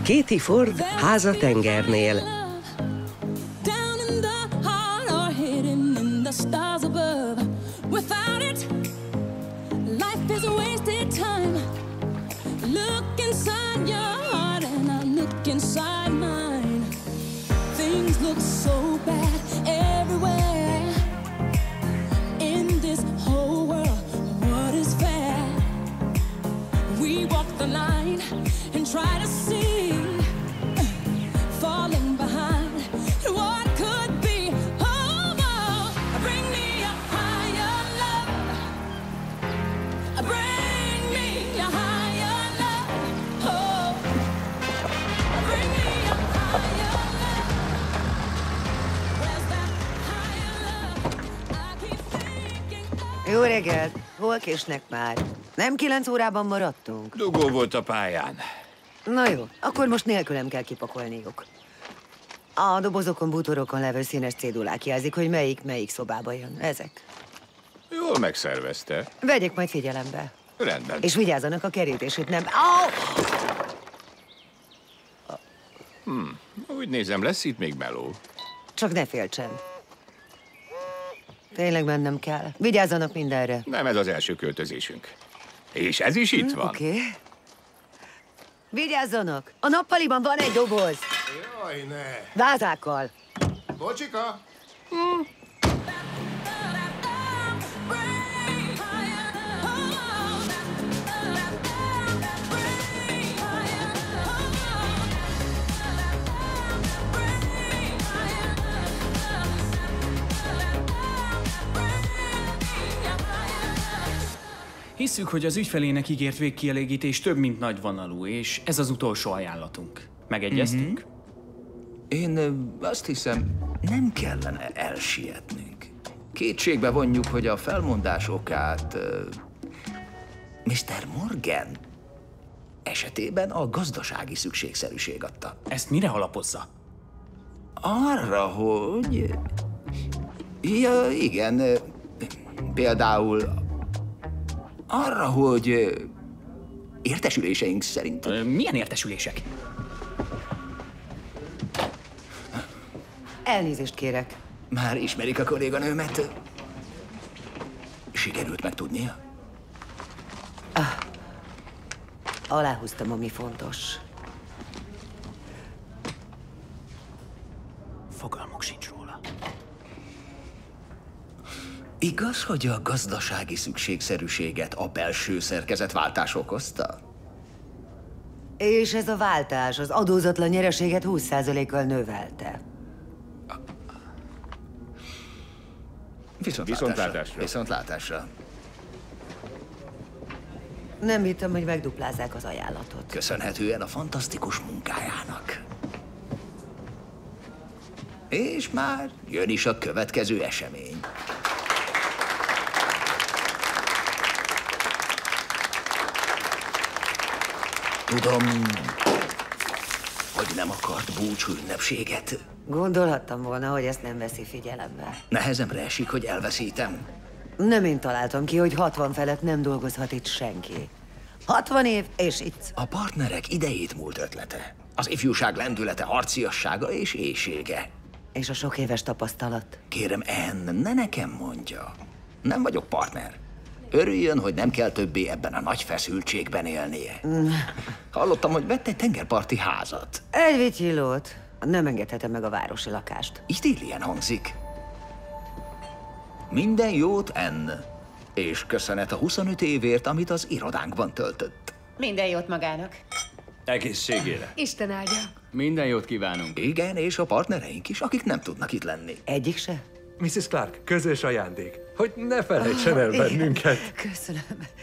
Katie Ford háza tengernél. Try to see, falling behind what could be. Oh, oh, bring me a higher love. Bring me a higher love. Oh, bring me a higher love. Where's that higher love? I keep thinking. Jó reggelt! Hol késnek már? Nem 9 órában maradtunk? Dugó volt a pályán. Na jó, akkor most nélkülem kell kipakolniuk. A dobozokon, bútorokon levő színes cédulák jelzik, hogy melyik szobába jön. Ezek. Jól megszervezte. Vegyék majd figyelembe. Rendben. És vigyázzanak a kerítését, nem... Úgy nézem, lesz itt még meló. Csak ne féltsen. Tényleg mennem kell. Vigyázzanak mindenre. Nem ez az első költözésünk. És ez is itt van. Oké. Vigyázzanak! A nappaliban van egy doboz. Jaj, ne! Vázákkal. Bocsika! Hisszük, hogy az ügyfelének ígért végkielégítés több, mint nagyvonalú, és ez az utolsó ajánlatunk. Megegyeztünk? Én azt hiszem, nem kellene elsietnünk. Kétségbe vonjuk, hogy a felmondás okát Mr. Morgan esetében a gazdasági szükségszerűség adta. Ezt mire alapozza? Arra, hogy... Ja, igen, például arra, hogy értesüléseink szerint... Milyen értesülések? Elnézést kérek. Már ismerik a kolléganőmet? Sikerült megtudnia? Aláhúztam, ami fontos. Fogalmuk sincs róla. Igaz, hogy a gazdasági szükségszerűséget a belső szerkezetváltás okozta? És ez a váltás az adózatlan nyereséget 20%-kal növelte. Viszontlátásra. Viszontlátásra. Nem hittem, hogy megduplázzák az ajánlatot. Köszönhetően a fantasztikus munkájának. És már jön is a következő esemény. Tudom, hogy nem akart búcsú ünnepséget. Gondolhattam volna, hogy ezt nem veszi figyelembe. Nehezemre esik, hogy elveszítem. Nem én találtam ki, hogy 60 felett nem dolgozhat itt senki. 60 év, és itt. A partnerek idejét múlt ötlete. Az ifjúság lendülete, harciassága és éhsége. És a sok éves tapasztalat. Kérem, Anne, ne nekem mondja. Nem vagyok partner. Örüljön, hogy nem kell többé ebben a nagy feszültségben élnie. Hallottam, hogy vett egy tengerparti házat. Egy vityillót. Nem engedhetem meg a városi lakást. Idillien hangzik. Minden jót, Anne. És köszönet a 25 évért, amit az irodánkban töltött. Minden jót magának. Egészségére. Isten áldja. Minden jót kívánunk. Igen, és a partnereink is, akik nem tudnak itt lenni. Egyik se? Mrs. Clark, közös ajándék, hogy ne felejtsen el bennünket. Köszönöm.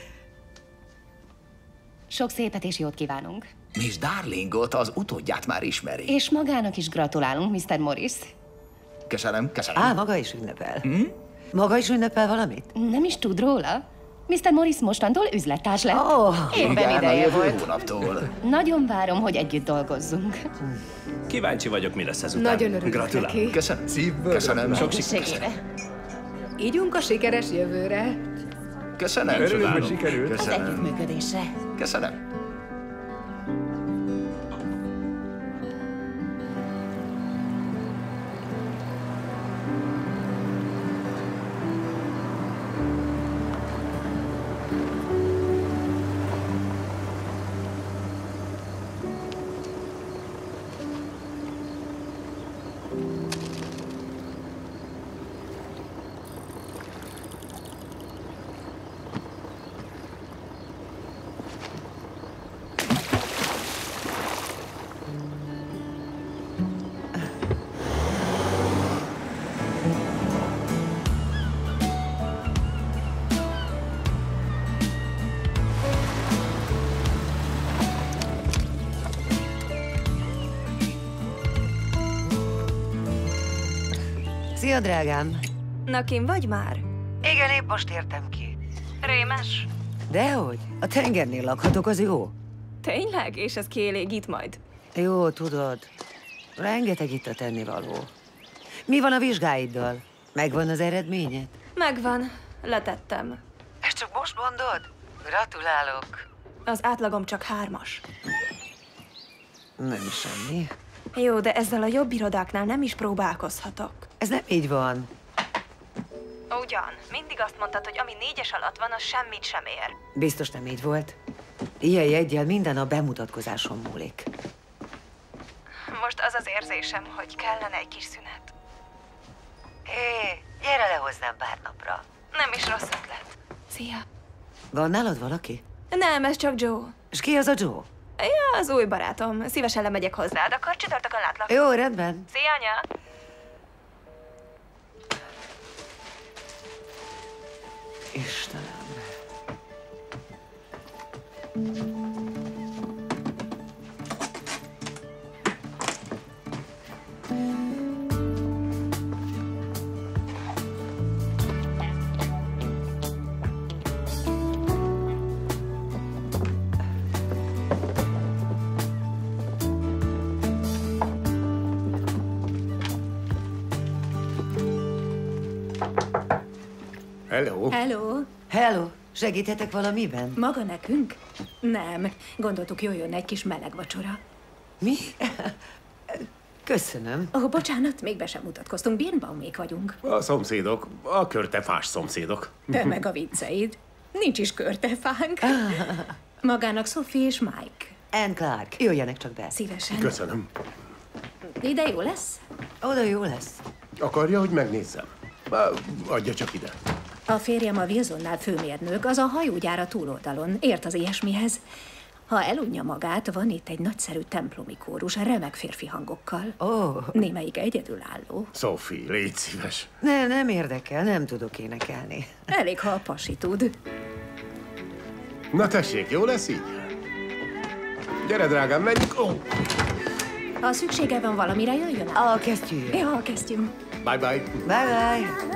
Sok szépet és jót kívánunk. Miss Darlingot, az utódját már ismeri. És magának is gratulálunk, Mr. Morris. Köszönöm, köszönöm. Maga is ünnepel. Maga is ünnepel valamit? Nem is tud róla? Mr. Morris mostantól üzlettárs lett. Éppen Igen, a ideje jövő volt. hónaptól. Nagyon várom, hogy együtt dolgozzunk. Kíváncsi vagyok, mi lesz ezután. Nagyon örülök Gratulálok. neki. Köszönöm. Szívből. Köszönöm. Sok Egészségére. Ígyunk a sikeres jövőre. Köszönöm. Örülök, hogy sikerült. Az Köszönöm. együttműködésre. Köszönöm. Szia, drágám. Na, kim vagy már? Igen, épp most értem ki. Rémes? Dehogy? A tengernél lakhatok, az jó? Tényleg? És ez kielégít majd? Jó, tudod. Rengeteg itt a tennivaló. Mi van a vizsgáiddal? Megvan az eredményed? Megvan. Letettem. Ezt csak most mondod? Gratulálok. Az átlagom csak 3-as. Nem semmi. Jó, de ezzel a jobb irodáknál nem is próbálkozhatok. Ez nem így van. Ugyan. Mindig azt mondtad, hogy ami 4-es alatt van, az semmit sem ér. Biztos nem így volt. Ilyen jeggyel minden a bemutatkozáson múlik. Most az az érzésem, hogy kellene egy kis szünet. Hé, gyere le hozzám pár napra. Nem is rossz ötlet. Szia. Van nálad valaki? Nem, ez csak Joe. És ki az a Joe? Ja, az új barátom. Szívesen lemegyek hozzád, akkor csütörtökön látlak. Jó, rendben. Szia, anya! Istenem. Hello. Hello. Hello. Segíthetek valamiben? Maga nekünk? Nem. Gondoltuk, jöjjön egy kis meleg vacsora. Mi? Köszönöm. Ó, bocsánat, még be sem mutatkoztunk. Birnbaumék vagyunk. A szomszédok, a körtefás szomszédok. Te meg a vicceid. Nincs is körtefánk. Magának Sophie és Mike. Anne Clark. Jöjjenek csak be. Szívesen. Köszönöm. Ide jó lesz? Oda jó lesz. Akarja, hogy megnézzem? Adja csak ide. A férjem a Wilsonnál főmérnök, az a hajógyár a túloldalon. Ért az ilyesmihez. Ha elunja magát, van itt egy nagyszerű templomi kórus, remek férfi hangokkal. Némelyik egyedülálló. Sophie, légy szíves. Nem érdekel, nem tudok énekelni. Elég, ha a pasi tud. Na tessék, jó lesz így? Gyere, drágám, menjünk. Ha szüksége van valamire, jöjjön el. A kesztyű. Ja, a kesztyűm. Bye-bye. Bye-bye.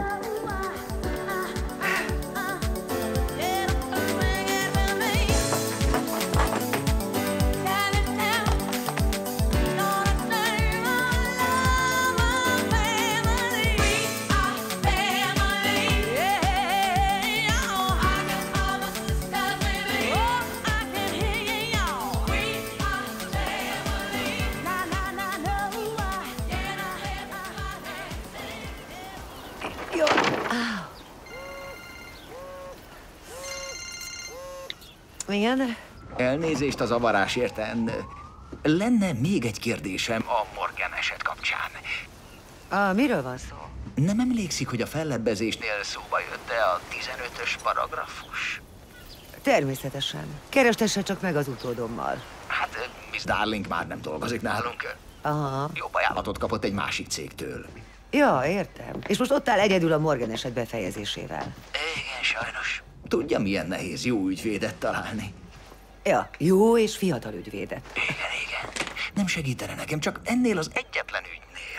Igen? Elnézést a zavarásért, Anne. Lenne még egy kérdésem a Morgan eset kapcsán. Miről van szó? Nem emlékszik, hogy a fellebbezésnél szóba jött-e a 15-ös paragrafus? Természetesen. Kerestesse csak meg az utódommal. Hát, Miss Darling már nem dolgozik nálunk. Aha. Jobb ajánlatot kapott egy másik cégtől. Ja, értem. És most ott áll egyedül a Morgan eset befejezésével. Igen, sajnos. Tudja, milyen nehéz jó ügyvédet találni. Ja, jó és fiatal ügyvédet. Igen. Nem segítene nekem, csak ennél az egyetlen ügynél.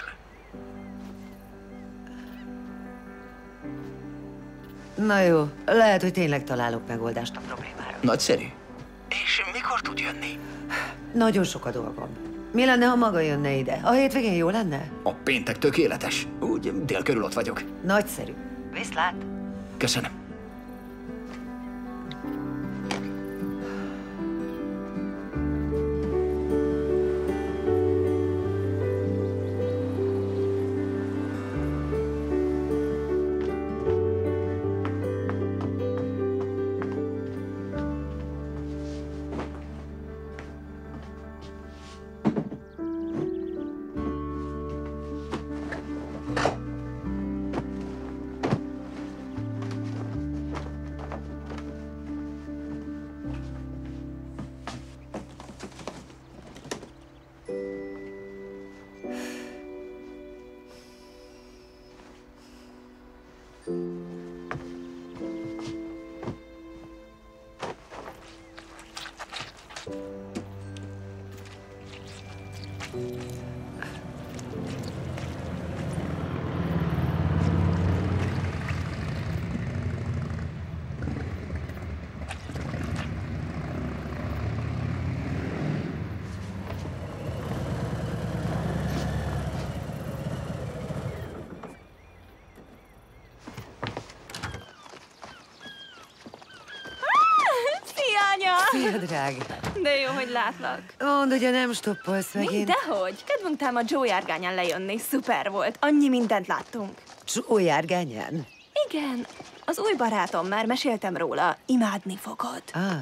Na jó, lehet, hogy tényleg találok megoldást a problémára. Nagyszerű. És mikor tud jönni? Nagyon sok a dolgom. Mi lenne, ha maga jönne ide? A hétvégén jó lenne? A péntek tökéletes. Úgy dél körül ott vagyok. Nagyszerű. Viszlát. Köszönöm. Szia, drága. De jó, hogy látlak. Mondd, ugye nem stoppolsz megint. Dehogy. Kedvünk támad Joe járgányán lejönni. Szuper volt. Annyi mindent láttunk. Joe járgányán? Igen. Az új barátom, már meséltem róla. Imádni fogod. Ah.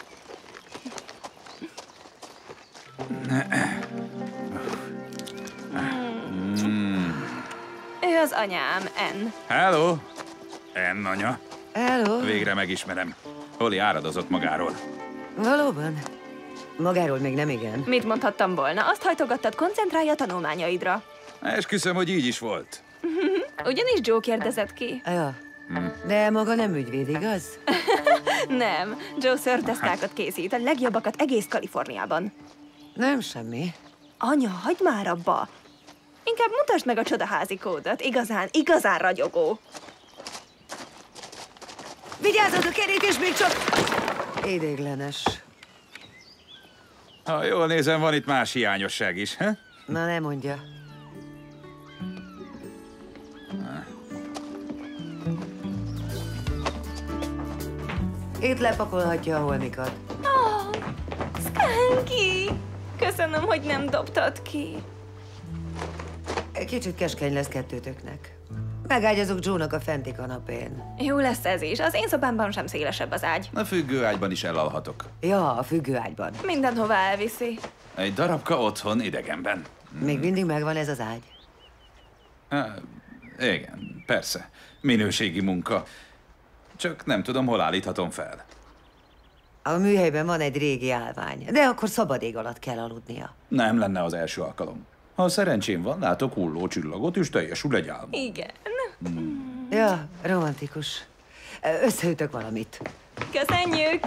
Ő az anyám, Ann. Hello! Ann anya. Hello. Végre megismerem. Holly áradozott magáról. Valóban? Magáról még nem igen. Mit mondhattam volna? Azt hajtogattad, koncentrálj a tanulmányaidra. Esküszöm, hogy így is volt. Ugyanis Joe kérdezett ki. Ja. De maga nem ügyvéd, igaz? Nem. Joe szördeszkákat készít, a legjobbakat egész Kaliforniában. Nem semmi. Anya, hagyd már abba! Inkább mutasd meg a csodaházi kódot. Igazán ragyogó. Vigyázzad, a kerítés még csak... Idéglenes. Ha jól nézem, van itt más hiányosság is, he? Na, ne mondja. Itt lepakolhatja a holmikat. Oh, Skanky! Köszönöm, hogy nem dobtad ki. Kicsit keskeny lesz kettőtöknek. Megágyazok Joe-nak a fenti kanapén. Jó lesz ez is. Az én szobámban sem szélesebb az ágy. A függőágyban is elalhatok. Ja, a függőágyban. Mindenhova elviszi. Egy darabka otthon, idegenben. Még mindig megvan ez az ágy? Igen, persze. Minőségi munka. Csak nem tudom, hol állíthatom fel. A műhelyben van egy régi állvány, de akkor szabad ég alatt kell aludnia. Nem lenne az első alkalom. Ha szerencsém van, látok hulló csillagot, és teljesül egy álmom. Igen. Ja, romantikus. Összeütök valamit. Köszönjük!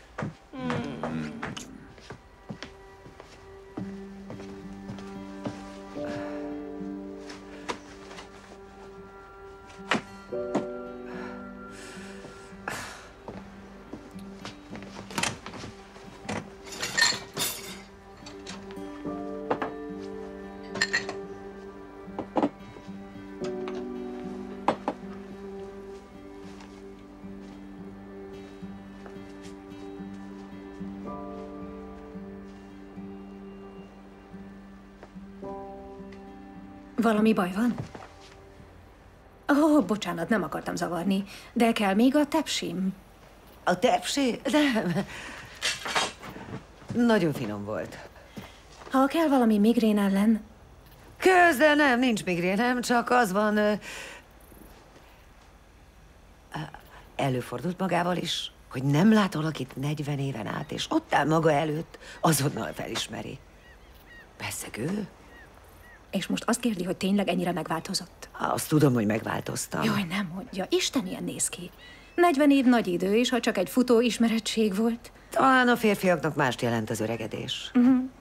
Valami baj van? Ó, bocsánat, nem akartam zavarni, de kell még a tepsim. A tepsi? Nem. Nagyon finom volt. Ha kell valami migrén ellen... Közben nem, nincs migrénem, csak az van... Előfordult magával is, hogy nem lát valakit 40 éven át, és ott áll maga előtt, azonnal felismeri. Beszegő? És most azt kérdi, hogy tényleg ennyire megváltozott? Azt tudom, hogy megváltoztam. Jaj, nem mondja. Isten, ilyen néz ki. 40 év nagy idő, és ha csak egy futó ismerettség volt. Talán a férfiaknak mást jelent az öregedés.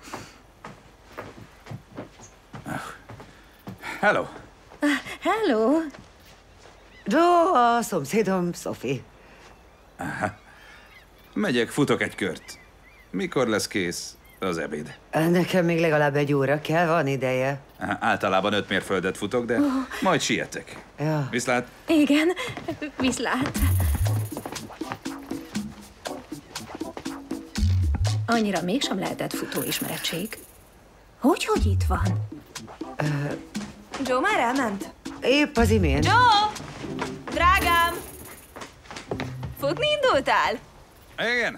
Hello! Hello! Joe, a szomszédom, Sophie. Megyek, futok egy kört. Mikor lesz kész az ebéd? Nekem még legalább egy óra kell, van ideje. Általában 5 mérföldet futok, de majd sietek. Ja. Viszlát! Igen, viszlát. Annyira mégsem lehetett futó ismerettség. Hogy itt van? Joe már elment? Épp az imént. Joe! Drágám! Futni indultál? Igen.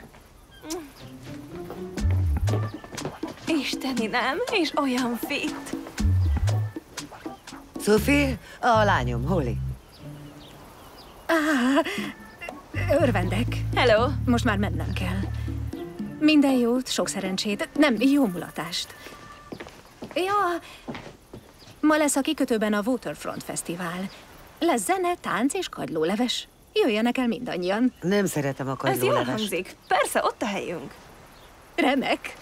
Isteni, nem? És olyan fit. Sophie, a lányom, Holly. Örvendek. Hello! Most már mennem kell. Minden jót, sok szerencsét. Nem, jó mulatást. Ja, ma lesz a kikötőben a Waterfront Fesztivál. Lesz zene, tánc és kagylóleves. Jöjjenek el mindannyian. Nem szeretem a Ez jól kagylólevest. hangzik. Persze, ott a helyünk. Remek.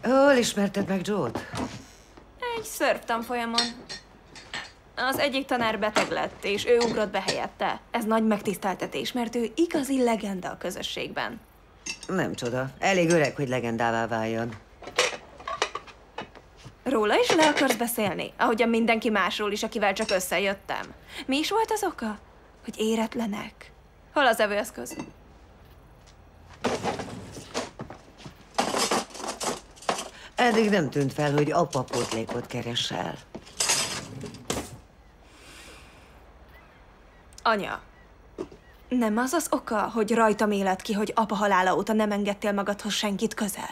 Hol ismerted meg Joe-t? Egy szörftanfolyamon. Az egyik tanár beteg lett, és ő ugrott be helyette. Ez nagy megtiszteltetés, mert ő igazi legenda a közösségben. Nem csoda. Elég öreg, hogy legendává váljon. Róla is le akarsz beszélni? Ahogyan mindenki másról is, akivel csak összejöttem. Mi is volt az oka? Hogy éretlenek. Hol az evőeszköz? Eddig nem tűnt fel, hogy apa pótlékot keresel. Anya, nem az az oka, hogy rajtam éled ki, hogy apa halála óta nem engedtél magadhoz senkit közel?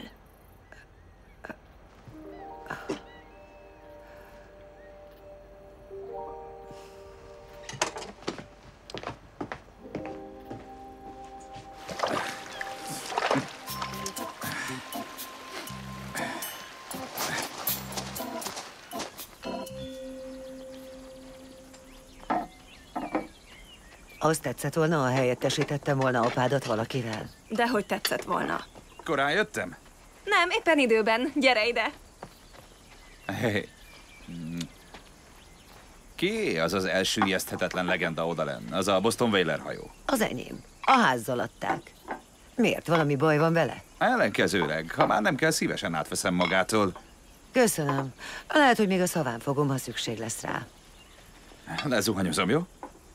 Azt tetszett volna, ha helyettesítettem volna apádat valakivel. De hogy tetszett volna? Korán jöttem? Nem, éppen időben. Gyere ide! Hey. Ki az az elsüllyeszthetetlen legenda odalenn? Az a Boston Whaler hajó. Az enyém. A házzal adták. Miért? Valami baj van vele? Ellenkezőleg, ha már nem kell, szívesen átveszem magától. Köszönöm. Lehet, hogy még a szaván fogom, ha szükség lesz rá. Lezuhanyozom, jó?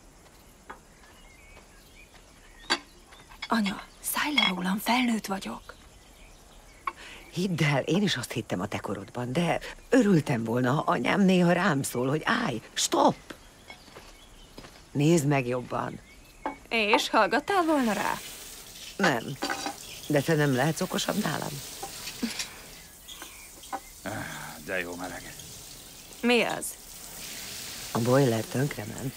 Anya, szállj le rólam, felnőtt vagyok. Hidd el, én is azt hittem a te korodban, de örültem volna, ha anyám néha rám szól, hogy állj, stop! Nézd meg jobban. És hallgattál volna rá? Nem, de te nem lehetsz okosabb nálam. De jó meleg. Mi az? A boiler tönkrement.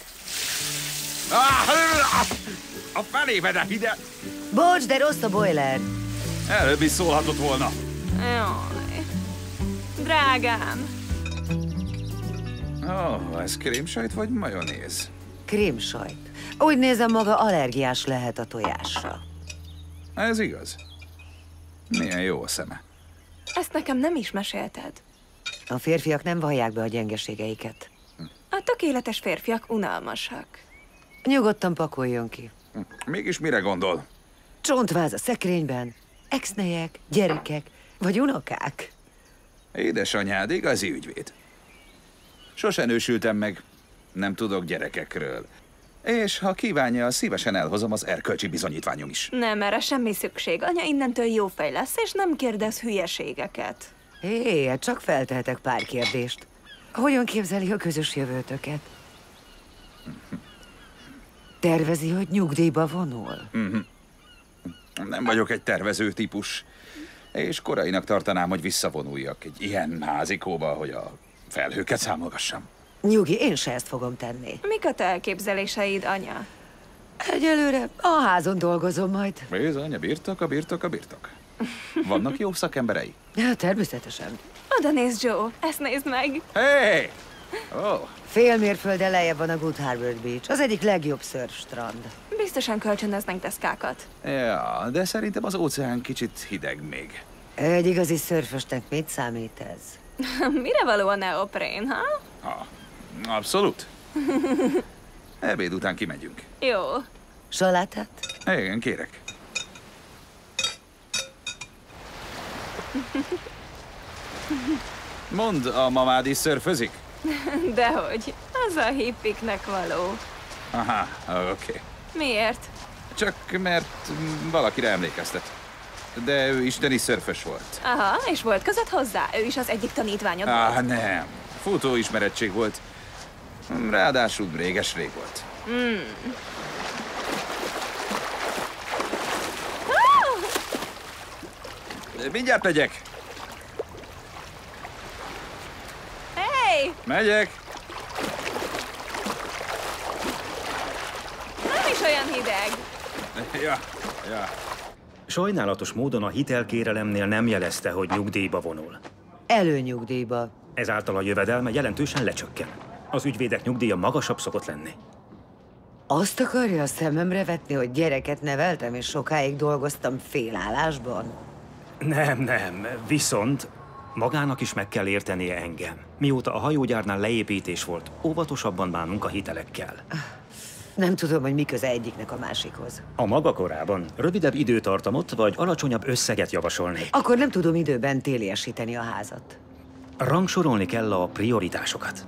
A felébe, de ide! Bocs, de rossz a boiler. Előbb is szólhatott volna. Jaj. Drágám. Ez krémsajt vagy majonéz? Krémsajt. Úgy nézem, maga allergiás lehet a tojásra. Ez igaz. Milyen jó a szeme. Ezt nekem nem is mesélted. A férfiak nem vallják be a gyengeségeiket. A tökéletes férfiak unalmasak. Nyugodtan pakoljon ki. Mégis mire gondol? Csontváz a szekrényben, exnejek, gyerekek, vagy unokák. Édesanyád igazi ügyvéd. Sose nősültem meg, nem tudok gyerekekről. És ha kívánja, szívesen elhozom az erkölcsi bizonyítványom is. Nem, erre semmi szükség. Anya innentől jó fej lesz, és nem kérdez hülyeségeket. Hé, hát csak feltehetek pár kérdést. Hogyan képzeli a közös jövőtöket? Tervezi, hogy nyugdíjba vonul? Nem vagyok egy tervező típus. És korainak tartanám, hogy visszavonuljak egy ilyen házikóba, hogy a felhőket számolgassam. Nyugi, én se ezt fogom tenni. Mik a te elképzeléseid, anya? Egyelőre a házon dolgozom majd. Bizony, a birtok. Vannak jó szakemberei? Ja, természetesen. Oda nézd, Joe, ezt nézd meg. Hey! Oh. Fél mérfölddel lejjebb van a Good Harbor Beach, az egyik legjobb szörfstrand. Biztosan kölcsönöznek deszkákat. Ja, de szerintem az óceán kicsit hideg még. Egy igazi szörfösnek mit számít ez? Mire való a neoprén, ha? Abszolút. Ebéd után kimegyünk. Jó. Salátát? Igen, kérek. Mondd, a mamád is szörfözik? Dehogy. Az a hippiknek való. Aha, oké. Miért? Csak mert valakire emlékeztet. De ő isteni szörfös volt. Aha, és volt között hozzá? Ő is az egyik tanítványod volt? Nem. Futó ismerettség volt. Ráadásul réges-rég volt. Mindjárt megyek. Hey! Megyek. Nem is olyan hideg. Ja. Sajnálatos módon a hitelkérelemnél nem jelezte, hogy nyugdíjba vonul. Előnyugdíjba. Ezáltal a jövedelme jelentősen lecsökken. Az ügyvédek nyugdíja magasabb szokott lenni. Azt akarja a szememre vetni, hogy gyereket neveltem, és sokáig dolgoztam félállásban? Nem. Viszont Magának is meg kell értenie engem. Mióta a hajógyárnál leépítés volt, óvatosabban bánunk a hitelekkel. Nem tudom, hogy mi köze egyiknek a másikhoz. A maga korában rövidebb időtartamot vagy alacsonyabb összeget javasolnék. Akkor nem tudom időben téliesíteni a házat. Rangsorolni kell a prioritásokat.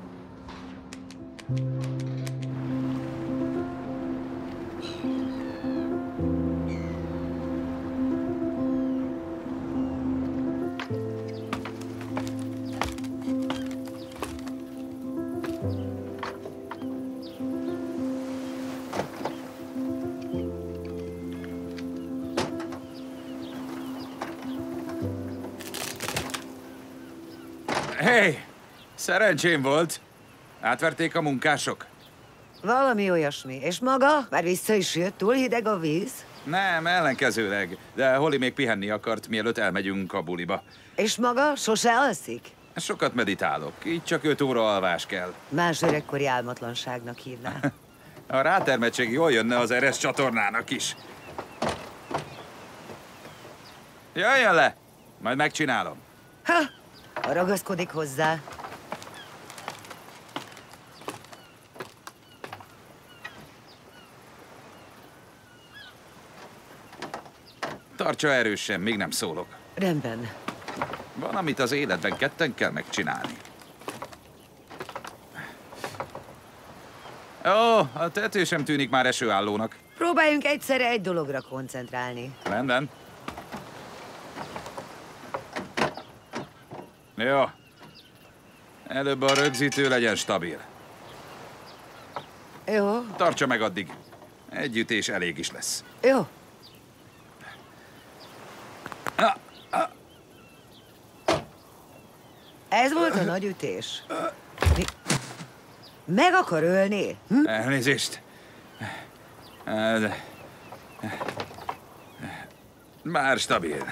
Hey, szerencsém volt. Átverték a munkások? Valami olyasmi. És maga? Már vissza is jött? Túl hideg a víz? Nem, ellenkezőleg. De Holly még pihenni akart, mielőtt elmegyünk a buliba. És maga? Sose alszik? Sokat meditálok, így csak 5 óra alvás kell. Más öregkori álmatlanságnak hívná. A rátermettség jól jönne az Eres csatornának is. Jöjjön le! Majd megcsinálom. Ha! Ragaszkodik hozzá. Tartsa erősen, még nem szólok. Rendben. Van, amit az életben ketten kell megcsinálni. Ó, a tető sem tűnik már esőállónak. Próbáljunk egyszerre egy dologra koncentrálni. Rendben. Jó. Előbb a rögzítő legyen stabil. Jó. Tartsa meg addig. Egy ütés elég is lesz. Jó. Ez volt a nagy ütés. Meg akar ölni? Hm? Elnézést. Már stabil.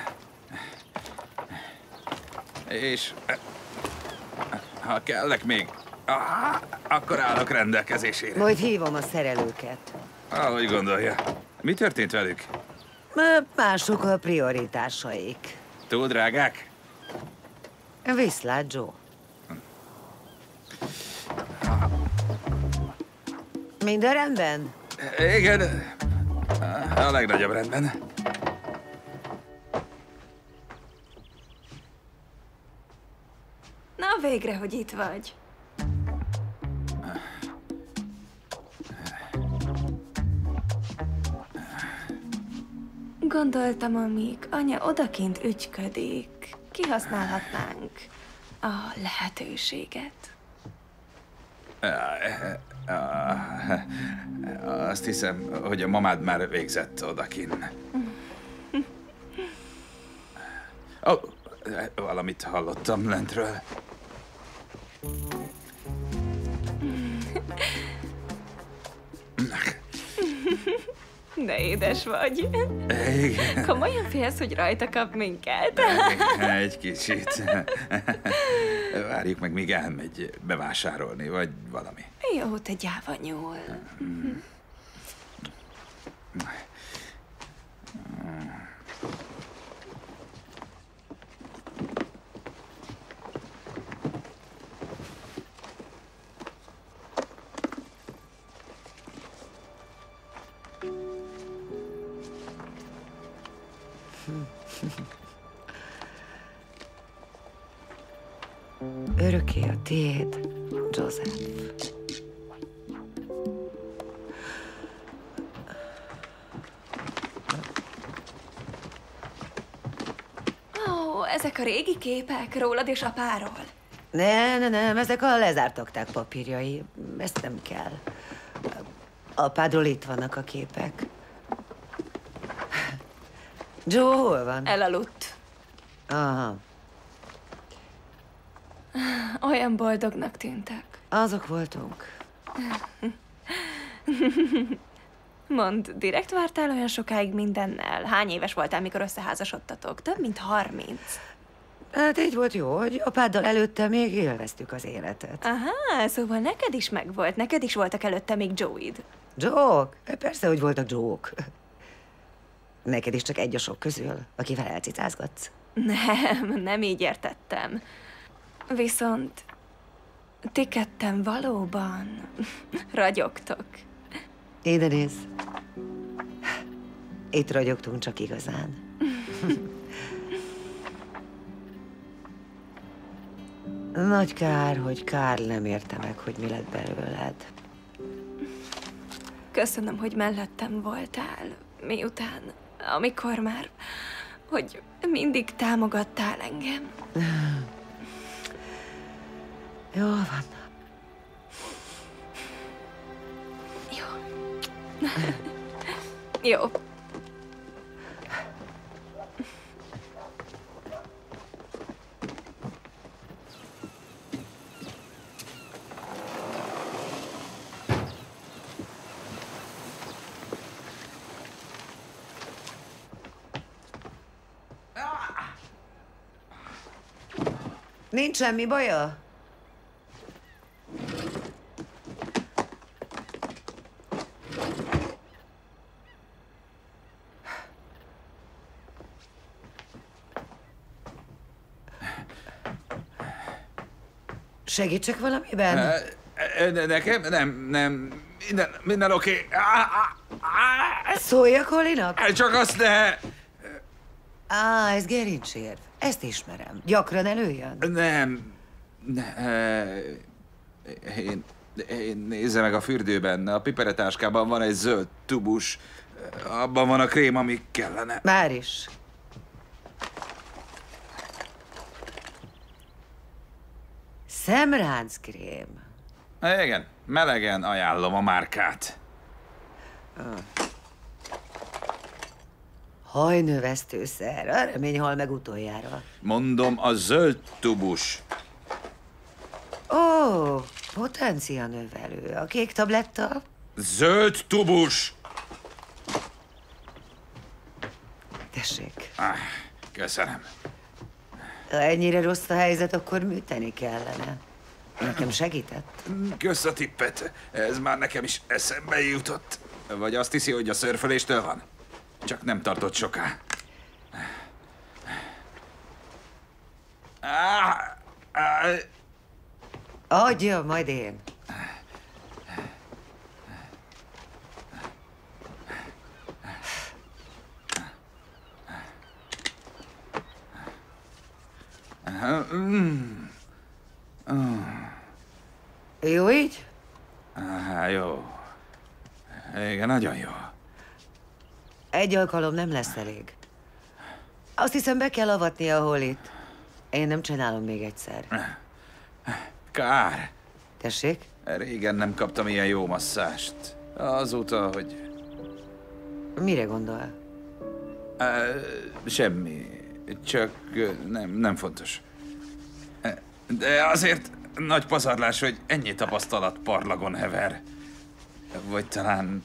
És ha kellek még, akkor állok rendelkezésére. Majd hívom a szerelőket. Ahogy gondolja. Mi történt velük? Mások a prioritásaik. Túl drágák? Viszlát, Joe. Minden rendben? Igen. A legnagyobb rendben. Na, végre, hogy itt vagy. Gondoltam, amíg anya odakint ügyködik, kihasználhatnánk a lehetőséget. Azt hiszem, hogy a mamád már végzett odakin. Valamit hallottam lentről. De édes vagy. Igen. Komolyan félsz, hogy rajta kap minket? Egy kicsit. Várjuk meg, míg elmegy bevásárolni, vagy valami. Jó, te gyáva nyúl. Örökké a tiéd, Joseph. Ó, ezek a régi képek rólad és apáról. Nem, ezek a lezárt akták papírjai. Ezt nem kell. Apádról itt vannak a képek. Joe hol van? Elaludt. Aha. Olyan boldognak tűntek. Azok voltunk. Mondd, direkt vártál olyan sokáig mindennel? Hány éves voltál, mikor összeházasodtatok? Több mint 30. Hát így volt jó, hogy apáddal előtte még élveztük az életet. Aha, szóval neked is megvolt, neked is voltak előtte még Joey-d. Joke? Persze, hogy voltak joke. Neked is csak egy a sok közül, akivel elcicázgatsz. Nem így értettem. Viszont ti ketten valóban ragyogtok. Ide nézz. Itt ragyogtunk csak igazán. Nagy kár, hogy Karl nem érte meg, hogy mi lett belőled. Köszönöm, hogy mellettem voltál, miután, amikor már, hogy mindig támogattál engem. Jól van. Jó. Nincs semmi baja? Segítsek valamiben? Nekem? Nem. Minden oké. Szóljak Holinak? Csak azt ne... Ez gerincsér. Ezt ismerem. Gyakran előjön? Nem. Én nézze meg a fürdőben. A piperetáskában van egy zöld tubus. Abban van a krém, ami kellene. Már is. Szemránckrém. Igen, melegen ajánlom a márkát. Hajnövesztőszer. A remény hal meg utoljára. Mondom, a zöld tubus. Ó, potencia növelő. A kék tabletta? Zöld tubus! Tessék. Köszönöm. Ha ennyire rossz a helyzet, akkor műteni kellene. Nekem segített? Kösz a tippet. Ez már nekem is eszembe jutott. Vagy azt hiszi, hogy a szörföléstől van? Csak nem tartott soká. Adja, majd én. Jó így? Jó. Igen, nagyon jó. Egy alkalom nem lesz elég. Azt hiszem, be kell avatni a Hollit. Én nem csinálom még egyszer. Kár. Tessék? Régen nem kaptam ilyen jó masszást. Azóta, hogy... Mire gondol? Semmi. Csak nem fontos. De azért nagy pazarlás, hogy ennyi tapasztalat parlagon hever. Vagy talán...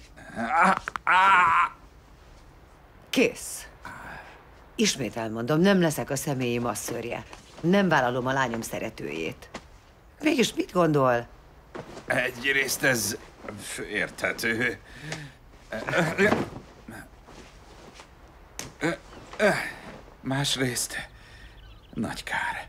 Kész. Ismét elmondom, nem leszek a személyi masszörje. Nem vállalom a lányom szeretőjét. Mégis mit gondol? Egyrészt ez érthető. Másrészt nagy kár.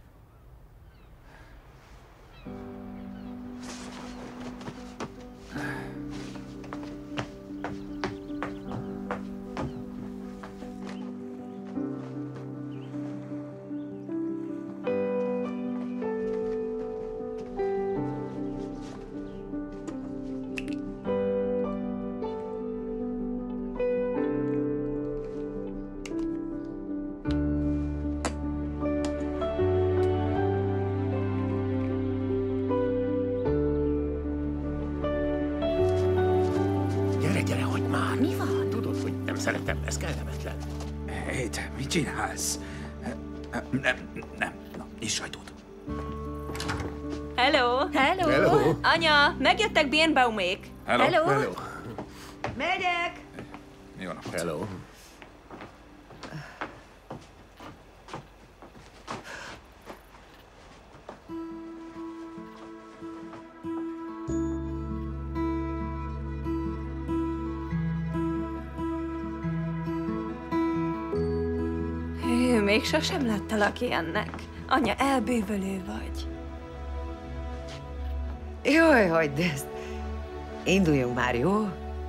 Gyere, hagyd már! Mi van? Tudod, hogy nem szeretem, ez kellemetlen. Hé, te mit csinálsz? Nem. Na, nyisd ajtót. Hello! Hello! Anya, megjöttek Birnbaumék. Hello! Megyek! Jó napot! Hello! Még sosem láttalak ilyennek. Anya, elbűvölő vagy. Jaj, hagyd ezt. Induljunk már, jó?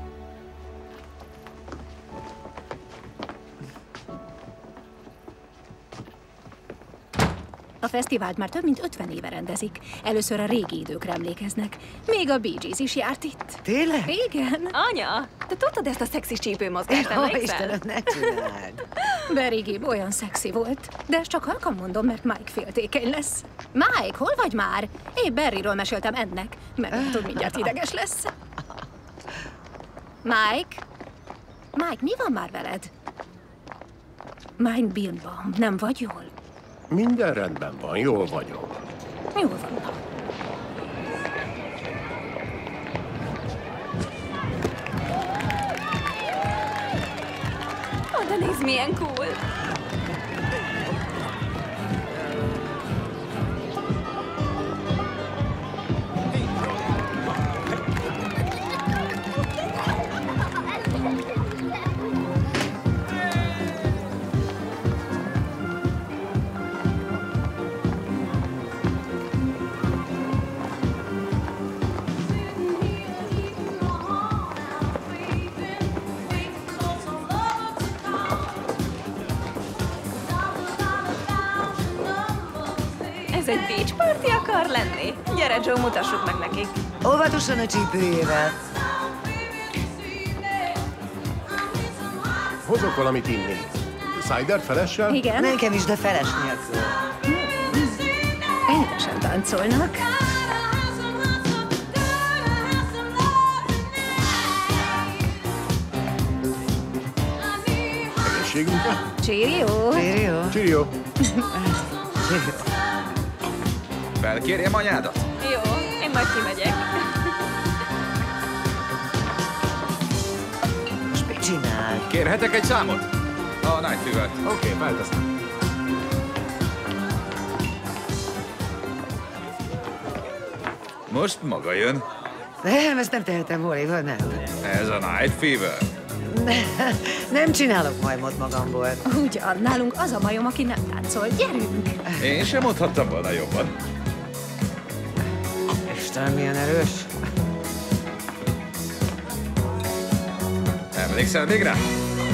A fesztivált már több mint 50 éve rendezik. Először a régi időkre emlékeznek. Még a Bee Gees is járt itt. Tényleg? Igen. Anya, te tudtad ezt a szexis csípőmozgást, emlékszel? Istenem, ne csináld. Barry Gibb olyan szexi volt. De ezt csak halkan mondom, mert Mike féltékeny lesz. Mike, hol vagy már? Én Barryról meséltem ennek. Meglátod, mindjárt ideges lesz. Mike? Mike, mi van már veled? Mike Birnbaum, nem vagy jól? Minden rendben van, jól vagyok. Jól van. Oda nézd, milyen cool. Ez egy beach party akar lenni? Gyere, Joe, mutassuk meg nekik. Óvatosan a csípőjével. Hozok valamit inni. Cider felessel? Igen. Nekem is, de feles nélkül. Édesen táncolnak. Egészségünkre? Cheerio. Cheerio. Cheerio. Felkérjem anyádat? Jó, én majd kimegyek. És mit csinál? Kérhetek egy számot? A Night Fever. Oké, felteszem. Most maga jön. Nem, ezt nem tehetem, Oliver, nem. Ez a Night Fever. Nem csinálok majmot magamból. Ugyan, nálunk az a majom, aki nem táncol. Gyerünk! Én sem mondhattam volna jobban. Isten, milyen erős. Emlékszel még rá?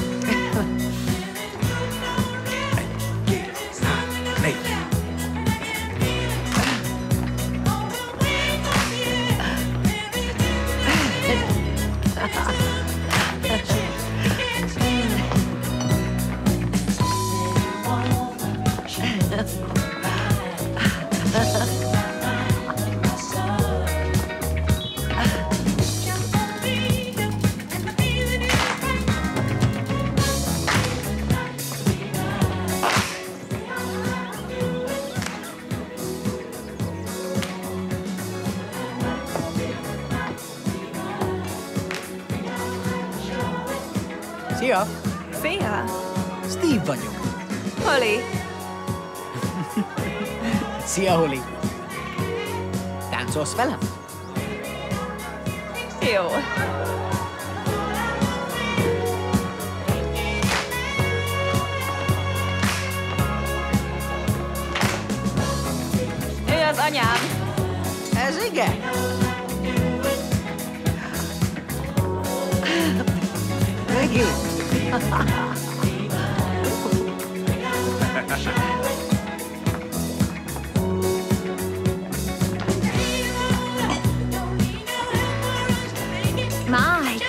Szia! Szia! Steve vagyok. Holly. Szia, Holly. Táncolsz velem? Jó. Ő az anyám. Ez igen? Megint. Mike!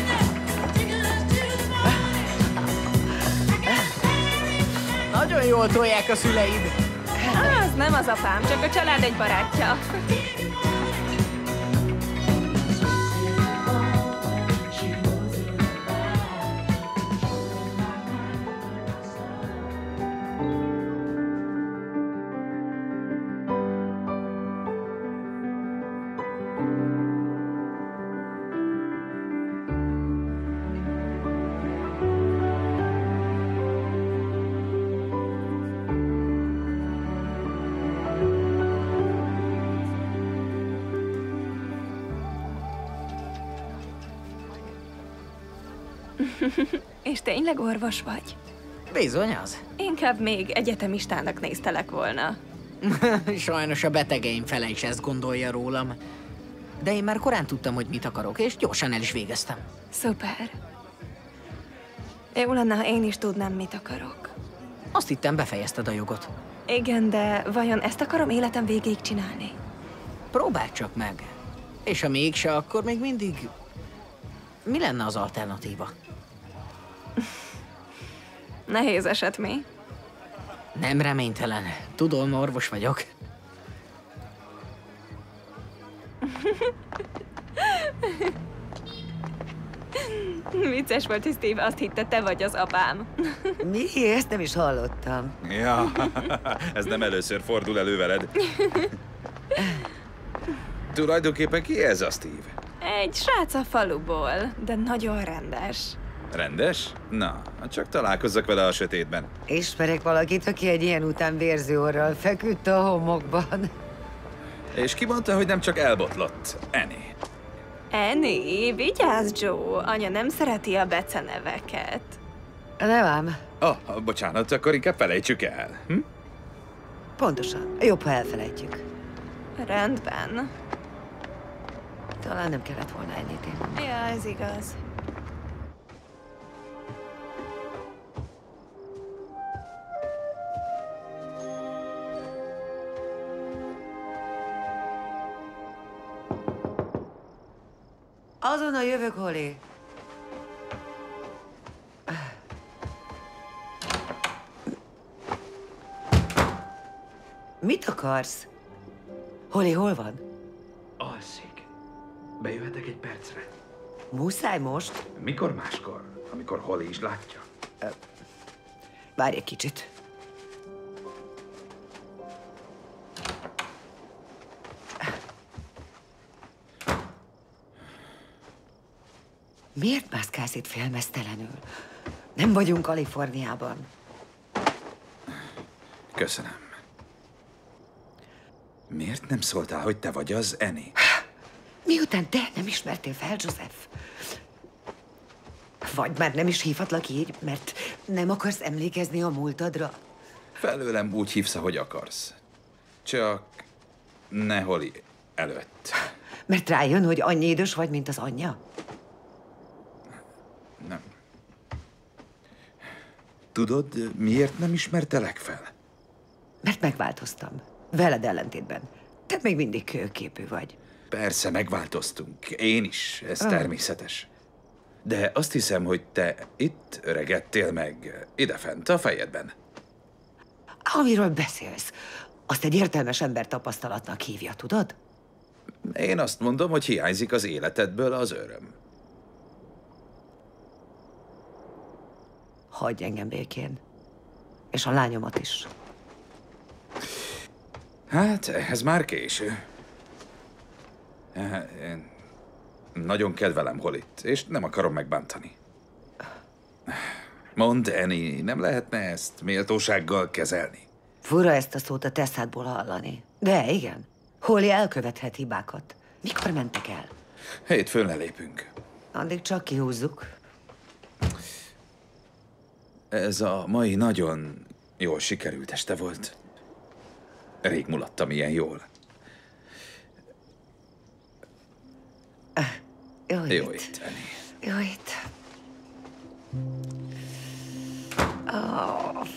Nagyon jól tolják a szüleid. Az nem az apám, csak a család egy barátja. És tényleg orvos vagy? Bizony az. Inkább még egyetemistának néztelek volna. Sajnos a betegeim fele is ezt gondolja rólam. De én már korán tudtam, hogy mit akarok, és gyorsan el is végeztem. Szuper. Jó lenne, ha én is tudnám, mit akarok. Azt hittem, befejezted a jogot. Igen, de vajon ezt akarom életem végéig csinálni? Próbáld csak meg. És ha mégse, akkor még mindig... Mi lenne az alternatíva? Nehéz eset, mi? Nem reménytelen. Tudom, orvos vagyok. Vicces volt, hogy Steve azt hitte, te vagy az apám. Mi? Ezt nem is hallottam. Ja, ez nem először fordul elő veled. Tulajdonképpen ki ez a Steve? Egy srác a faluból, de nagyon rendes. Rendes? Na, csak találkozzak vele a sötétben. Ismerek valakit, aki egy ilyen után vérző orral feküdt a homokban. És ki mondta, hogy nem csak elbotlott? Annie. Annie, vigyázz, Joe! Anya nem szereti a beceneveket. Nem ám. Bocsánat, akkor inkább felejtsük el. Hm? Pontosan. Jobb, ha elfelejtjük. Rendben. Talán nem kellett volna ennyit inni. Ja, ez igaz. Azonnal jövök, Holly. Mit akarsz? Holly, hol van? Alszik. Bejöhetek egy percre? Muszáj most? Mikor máskor? Amikor Holly is látja? Várj egy kicsit. Miért mászkálsz itt félmeztelenül? Nem vagyunk Kaliforniában. Köszönöm. Miért nem szóltál, hogy te vagy az Annie? Miután te nem ismertél fel, Joseph? Vagy már nem is hívhatlak így, mert nem akarsz emlékezni a múltadra? Felőlem úgy hívsz, ahogy akarsz. Csak ne Holly előtt. Mert rájön, hogy annyi idős vagy, mint az anyja? Nem. Tudod, miért nem ismertelek fel? Mert megváltoztam. Veled ellentétben. Te még mindig kőképű vagy. Persze, megváltoztunk. Én is, ez természetes. De azt hiszem, hogy te itt öregedtél meg, idefent a fejedben. Amiről beszélsz, azt egy értelmes ember tapasztalatnak hívja, tudod? Én azt mondom, hogy hiányzik az életedből az öröm. Hagyj engem békén. És a lányomat is. Hát, ez már késő. Én nagyon kedvelem Hollyt, és nem akarom megbántani. Mondd, Annie, nem lehetne ezt méltósággal kezelni? Fura ezt a szót a teszádból hallani. De igen, Holly elkövethet hibákat. Mikor mentek el? Hétfőn lelépünk. Addig csak kihúzzuk. Ez a mai nagyon jól sikerült este volt. Rég mulattam ilyen jól. Jó itt, Annie. Jó itt. Oh.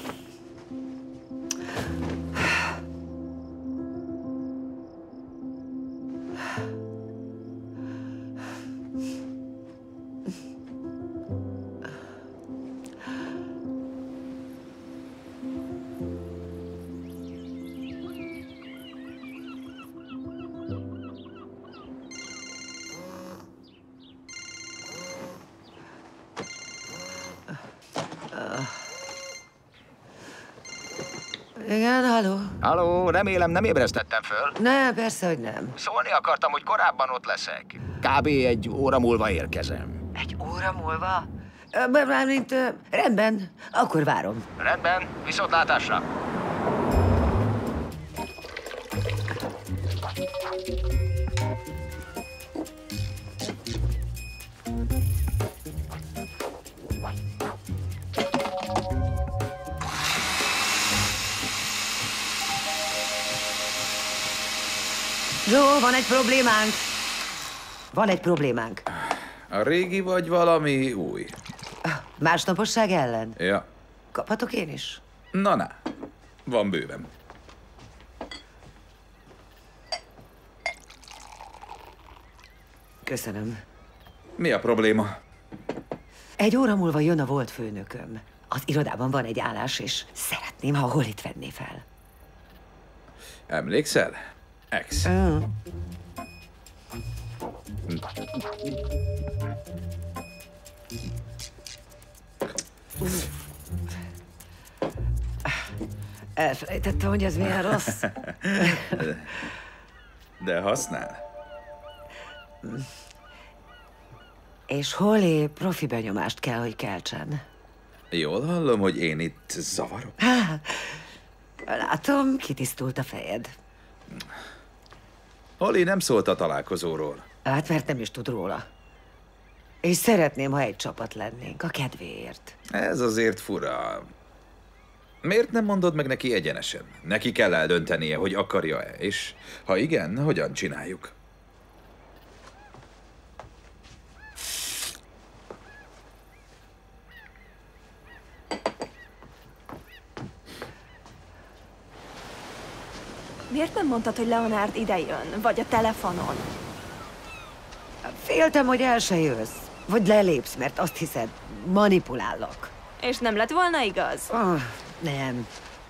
Igen, halló? Halló, remélem nem ébresztettem föl. Nem, persze, hogy nem. Szólni akartam, hogy korábban ott leszek. Kb. egy óra múlva érkezem. Egy óra múlva? Mármint, rendben, akkor várom. Rendben, viszontlátásra. Joe, van egy problémánk. Van egy problémánk. A régi vagy valami új? Másnaposság ellen? Ja. Kaphatok én is? Na, van bőven. Köszönöm. Mi a probléma? Egy óra múlva jön a volt főnököm. Az irodában van egy állás, és szeretném, ha Hollyt venné fel. Emlékszel? Ex. Elfelejtettem, hogy ez milyen rossz. De használ? És Holly profi benyomást kell, hogy keltsen. Jól hallom, hogy én itt zavarok. Látom, kitisztult a fejed. Holly nem szólt a találkozóról. Hát, mert nem is tud róla. És szeretném, ha egy csapat lennénk, a kedvéért. Ez azért fura. Miért nem mondod meg neki egyenesen? Neki kell eldöntenie, hogy akarja-e, és ha igen, hogyan csináljuk? Miért nem mondtad, hogy Leonard idejön? Vagy a telefonon? Féltem, hogy el se jössz. Vagy lelépsz, mert azt hiszed, manipulállak. És nem lett volna igaz? Nem.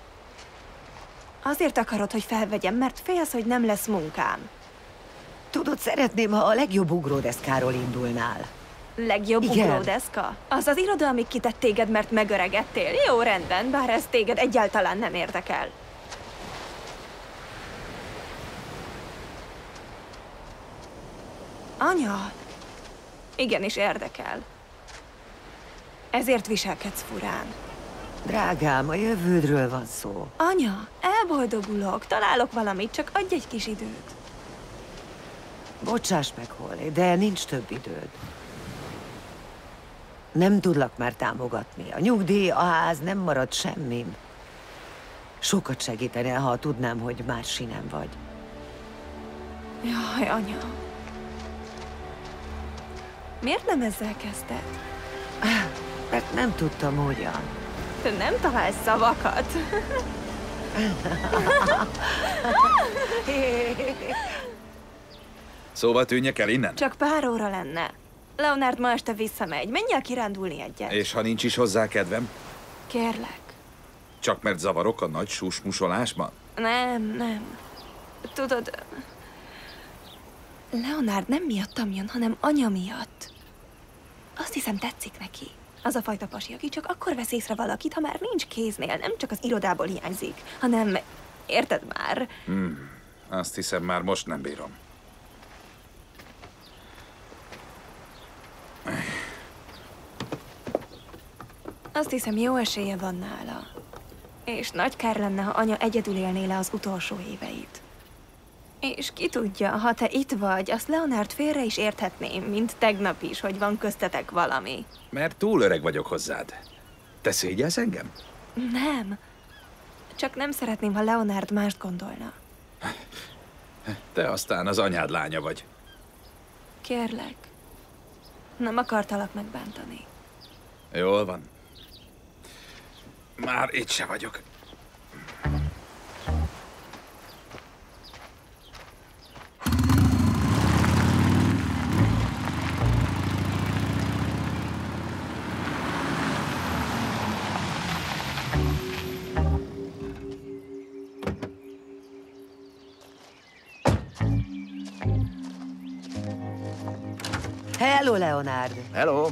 Azért akarod, hogy felvegyem, mert félsz, hogy nem lesz munkám. Tudod, szeretném, ha a legjobb ugródeszkáról indulnál. Legjobb Igen. ugródeszka? Az az iroda, amíg kitett téged, mert megöregedtél. Jó, rendben, bár ez téged egyáltalán nem érdekel. Anya! Igenis érdekel. Ezért viselkedsz furán. Drágám, a jövődről van szó. Anya, elboldogulok, találok valamit, csak adj egy kis időt. Bocsáss meg, Holly, de nincs több időd. Nem tudlak már támogatni. A nyugdíj, a ház, nem marad semmim. Sokat segítene, ha tudnám, hogy már sinem vagy. Jaj, anya. Miért nem ezzel kezdted? Mert nem tudtam, hogyan. Te nem találsz szavakat. Szóval tűnjek el innen? Csak pár óra lenne. Leonard ma este visszamegy. Menj el kirándulni egyet. És ha nincs is hozzá kedvem? Kérlek. Csak mert zavarok a nagy susmusolásban? Nem. Tudod, Leonard nem miattam jön, hanem anya miatt. Azt hiszem, tetszik neki. Az a fajta pasi, aki csak akkor vesz észre valakit, ha már nincs kéznél, nem csak az irodából hiányzik, hanem, érted már? Azt hiszem, már most nem bírom. Azt hiszem, jó esélye van nála. És nagy kár lenne, ha anya egyedül élné le az utolsó éveit. És ki tudja, ha te itt vagy, azt Leonard félre is érthetném, mint tegnap is, hogy van köztetek valami. Mert túl öreg vagyok hozzád. Te szégyelsz engem? Nem. Csak nem szeretném, ha Leonard mást gondolna. Te aztán az anyád lánya vagy. Kérlek. Nem akartalak megbántani. Jól van. Már itt se vagyok. Hello, Leonard. Hello.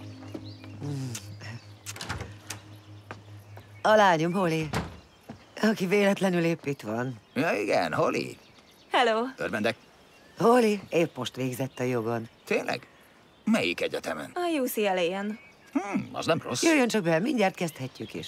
A lányom, Holly. Aki véletlenül épp itt van. Ja, igen, Holly. Hello. Örvendek. Holly épp most végzett a jogon. Tényleg? Melyik egyetemen? A UCLA-en. Az nem rossz. Jöjjön csak be, mindjárt kezdhetjük is.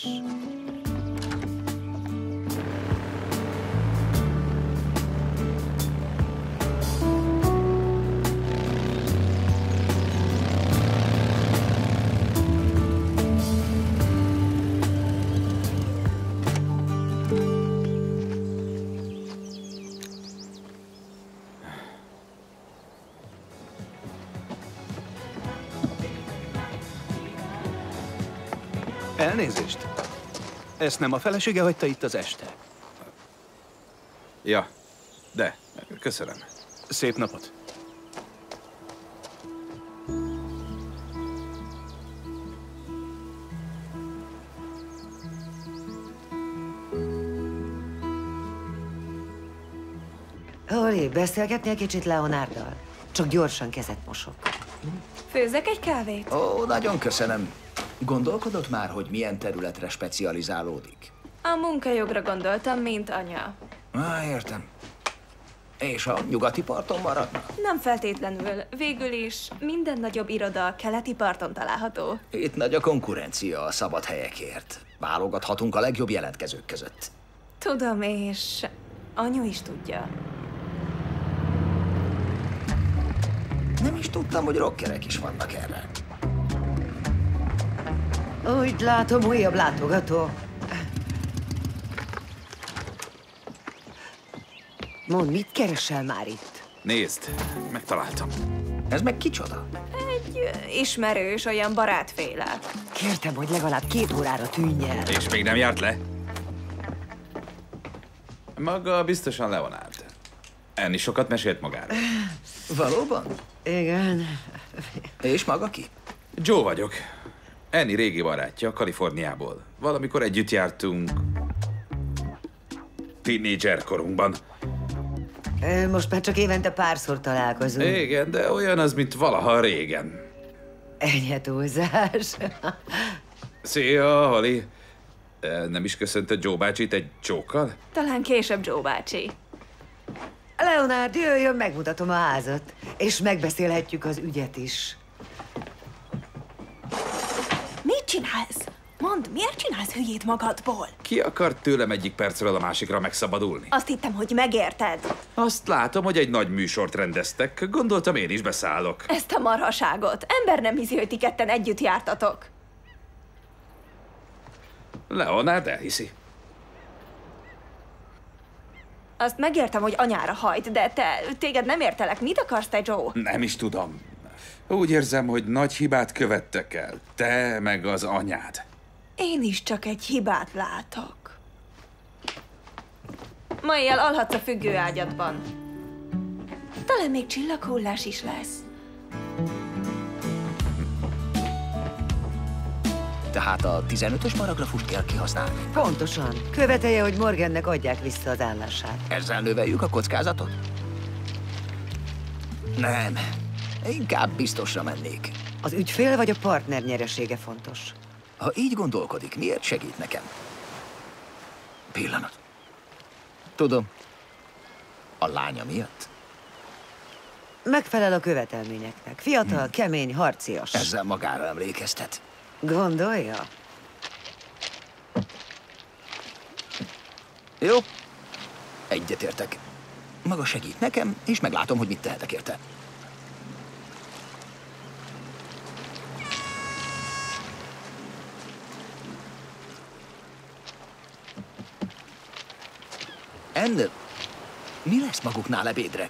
Elnézést. Ezt nem a felesége hagyta itt az este? Ja, de köszönöm. Szép napot. Holly, beszélgetnél kicsit Leonarddal? Csak gyorsan kezet mosok. Főzzek egy kávét? Ó, nagyon köszönöm. Gondolkodott már, hogy milyen területre specializálódik? A munkajogra gondoltam, mint anya. Értem. És a nyugati parton maradna? Nem feltétlenül. Végül is minden nagyobb iroda a keleti parton található. Itt nagy a konkurencia a szabad helyekért. Válogathatunk a legjobb jelentkezők között. Tudom, és anyu is tudja. Nem is tudtam, hogy rockerek is vannak erre. Úgy látom, újabb látogató. Mondd, mit keresel már itt? Nézd, megtaláltam. Ez meg kicsoda? Egy ismerős, olyan barátféle. Kértem, hogy legalább 2 órára tűnj el. És még nem járt le? Maga biztosan Leonard. Enni sokat mesélt magáról. Valóban? Igen. És maga ki? Joe vagyok. Annie régi barátja, Kaliforniából. Valamikor együtt jártunk... tínédzser korunkban. Most már csak évente párszor találkozunk. Igen, de olyan az, mint valaha régen. Ennyi túlzás. Szia, Holly. Nem is köszönted Joe bácsit egy csókkal? Talán később, Joe bácsi. Leonard, jöjjön, megmutatom a házat. És megbeszélhetjük az ügyet is. Mit csinálsz? Mondd, miért csinálsz hülyét magadból? Ki akart tőlem egyik percről a másikra megszabadulni? Azt hittem, hogy megérted. Azt látom, hogy egy nagy műsort rendeztek. Gondoltam, én is beszállok. Ezt a marhaságot. Ember nem hiszi, hogy ti ketten együtt jártatok. Leonard elhiszi. Azt megértem, hogy anyára hajt, de téged nem értelek. Mit akarsz te, Joe? Nem is tudom. Úgy érzem, hogy nagy hibát követtek el. Te meg az anyád. Én is csak egy hibát látok. Ma éjjel alhatsz a függőágyadban. Talán még csillaghullás is lesz. Tehát a 15-ös paragrafust kell kihasználni. Pontosan. Követelje, hogy Morgannek adják vissza az állását. Ezzel növeljük a kockázatot? Nem. Inkább biztosra mennék. Az ügyfél vagy a partner nyeresége fontos? Ha így gondolkodik, miért segít nekem? Pillanat. Tudom. A lánya miatt? Megfelel a követelményeknek. Fiatal, kemény, harcias. Ezzel magára emlékeztet. Gondolja? Jó. Egyetértek. Maga segít nekem, és meglátom, hogy mit tehetek érte. Ennél mi lesz maguknál ebédre?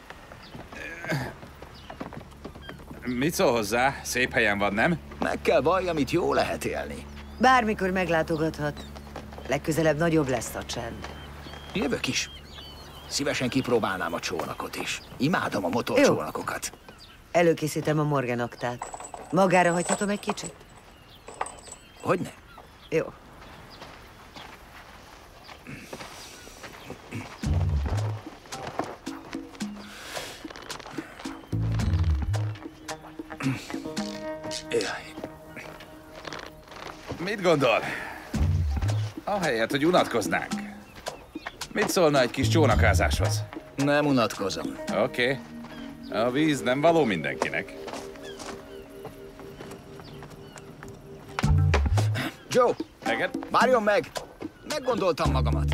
Mit szól hozzá? Szép helyen van, nem? Meg kell valljam, itt jó lehet élni. Bármikor meglátogathat. Legközelebb nagyobb lesz a csend. Jövök is. Szívesen kipróbálnám a csónakot is. Imádom a motorcsónakokat. Előkészítem a Morgan aktát. Magára hagyhatom egy kicsit? Hogyne? Jó. Mit gondol? Ahelyett, hogy unatkoznánk. Mit szólna egy kis csónakázáshoz? Nem unatkozom. Oké. A víz nem való mindenkinek. Joe! Neked? Várjon meg! Meggondoltam magamat.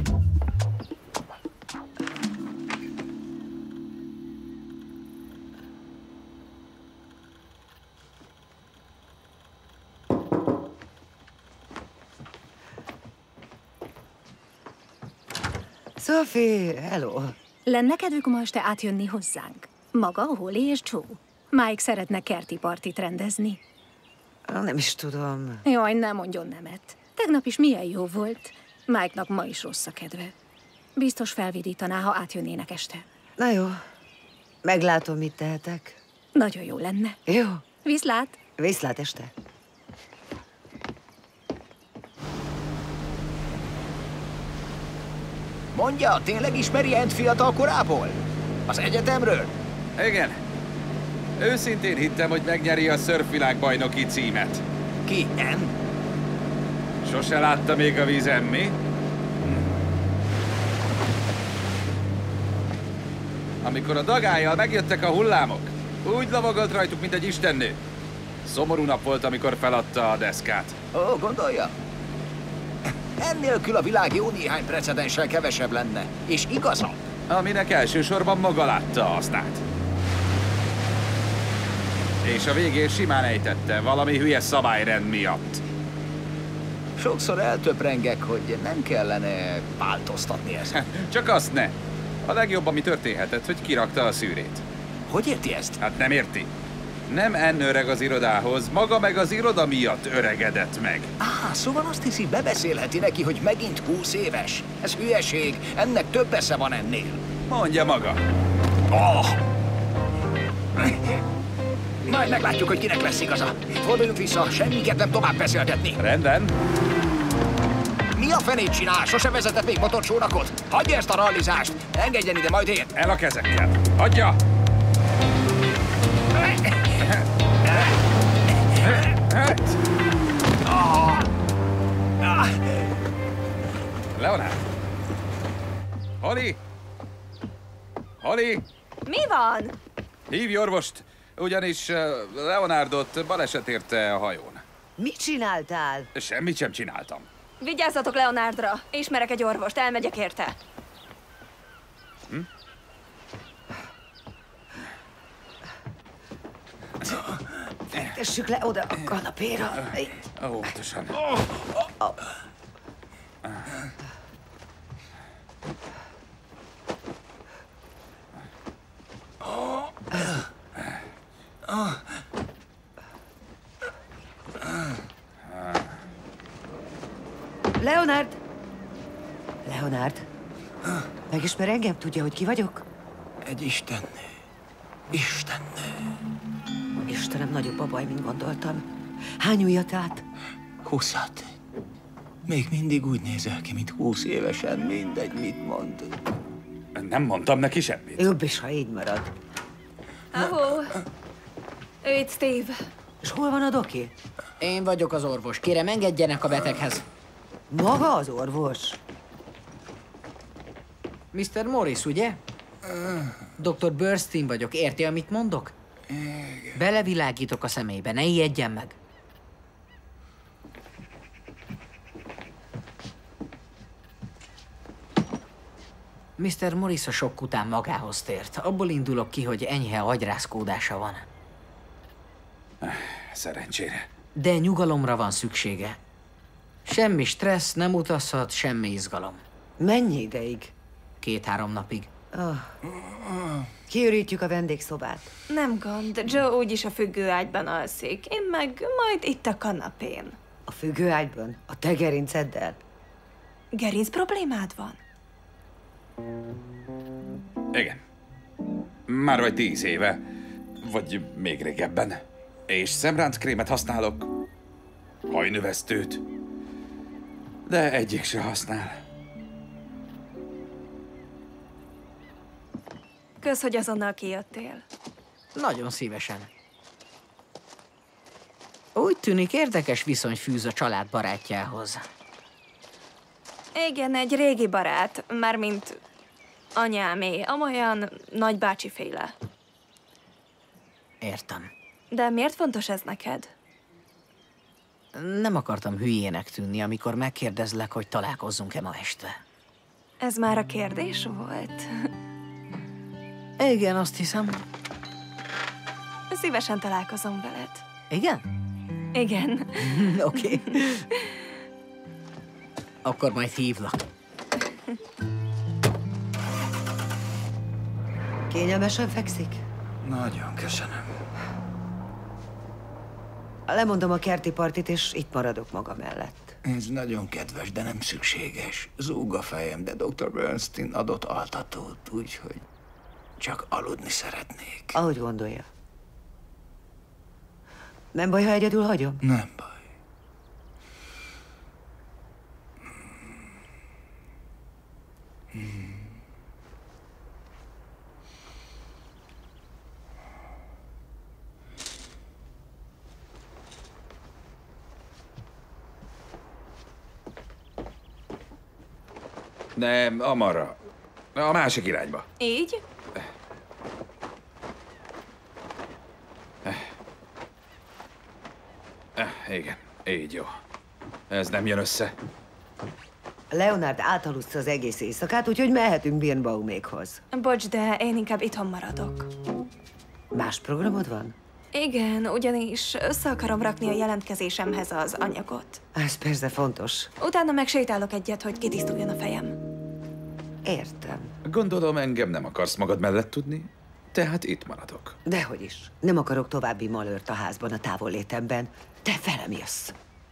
Sophie, hello. Lenne kedvük ma este átjönni hozzánk? Maga, Holly és Joe. Mike szeretne kerti partit rendezni. Nem is tudom. Jaj, ne mondjon nemet. Tegnap is milyen jó volt. Mike-nak ma is rossz a kedve. Biztos felvidítaná, ha átjönnének este. Na jó. Meglátom, mit tehetek. Nagyon jó lenne. Jó. Viszlát. Viszlát este. Mondja, tényleg ismeri Ent fiatal korából? Az egyetemről? Igen. Őszintén hittem, hogy megnyeri a szörfvilágbajnoki címet. Ki? Ent? Sose látta még a vízen, mi? Amikor a dagállyal megjöttek a hullámok, úgy lovagolt rajtuk, mint egy istennő. Szomorú nap volt, amikor feladta a deszkát. Ó, gondolja? Ennélkül a világ jó néhány precedenssel kevesebb lenne. És igazabb. Aminek elsősorban maga látta a hasznát. És a végén simán ejtette, valami hülye szabályrend miatt. Sokszor eltöprengek, hogy nem kellene változtatni ezen. Csak azt ne. A legjobb, ami történhetett, hogy kirakta a szűrét. Hogy érti ezt? Hát nem érti. Nem Ann öreg az irodához, maga meg az iroda miatt öregedett meg. Szóval azt hiszi, bebeszélheti neki, hogy megint 20 éves. Ez hülyeség, ennek több esze van ennél. Mondja maga. Majd meglátjuk, hogy kinek lesz igaza. Forduljunk vissza, semmiket nem tovább beszélgetni. Rendben. Mi a fenét csinál? Sose vezetett még motorcsónakot? Hagyja ezt a rallizást! Engedjen ide, majd én! El a kezekkel! Hagyja! Leonard! Holly! Holly! Mi van? Hívj orvost, ugyanis Leonardot baleset érte a hajón. Mit csináltál? Semmit sem csináltam. Vigyázzatok Leonardra. Ismerek egy orvost, elmegyek érte. Fektessük le oda a kanapéra. Óvatosan. Leonard! Leonard! Megismer engem? Tudja, hogy ki vagyok? Egy istennő. Istennő. Istenem, nagyobb a baj, mint gondoltam. Hány ujjat át? 20. Még mindig úgy nézel ki, mint 20 évesen, mindegy, mit mond. Nem mondtam neki semmit. Jobb is, ha így marad. Ahó. Ő itt Steve. És hol van a doki? Én vagyok az orvos. Kérem, engedjenek a beteghez. Maga az orvos? Mr. Morris, ugye? Dr. Burstein vagyok. Érti, amit mondok? Belevilágítok a szemébe, ne ijedjen meg. Mr. Morris a sok után magához tért. Abból indulok ki, hogy enyhe agyrázkódása van. Szerencsére. De nyugalomra van szüksége. Semmi stressz, nem utazhat, semmi izgalom. Mennyi ideig? 2-3 napig. Kiürítjük a vendégszobát. Nem gond, Joe úgyis a függőágyban alszik. Én meg majd itt a kanapén. A függőágyban? A te gerinceddel? Gerinc problémád van? Igen. Már vagy 10 éve. Vagy még régebben. És szemránckrémet használok. Hajnövesztőt. De egyik se használ. Kösz, hogy azonnal kijöttél. Nagyon szívesen. Úgy tűnik, érdekes viszony fűz a család barátjához. Igen, egy régi barát, mármint anyámé, amolyan nagybácsi féle. Értem. De miért fontos ez neked? Nem akartam hülyének tűnni, amikor megkérdezlek, hogy találkozzunk-e ma este. Ez már a kérdés volt? Igen, azt hiszem. Szívesen találkozom veled. Igen? Igen. Oké. Akkor majd hívlak. Kényelmesen fekszik? Nagyon köszönöm. Lemondom a kerti partit, és itt maradok maga mellett. Ez nagyon kedves, de nem szükséges. Zúg a fejem, de Dr. Bernstein adott altatót, úgyhogy csak aludni szeretnék. Ahogy gondolja. Nem baj, ha egyedül hagyom? Nem baj. Nem, amarra. A másik irányba. Így? Igen, így jó. Ez nem jön össze. Leonard átalussza az egész éjszakát, úgyhogy mehetünk Birnbaumékhoz. Bocs, de én inkább itthon maradok. Más programod van? Igen, ugyanis össze akarom rakni a jelentkezésemhez az anyagot. Ez persze fontos. Utána meg sétálok egyet, hogy kitisztuljon a fejem. Értem. Gondolom, engem nem akarsz magad mellett tudni, tehát itt maradok. Dehogy is. Nem akarok további malőrt a házban, a távollétemben. Te velem jössz.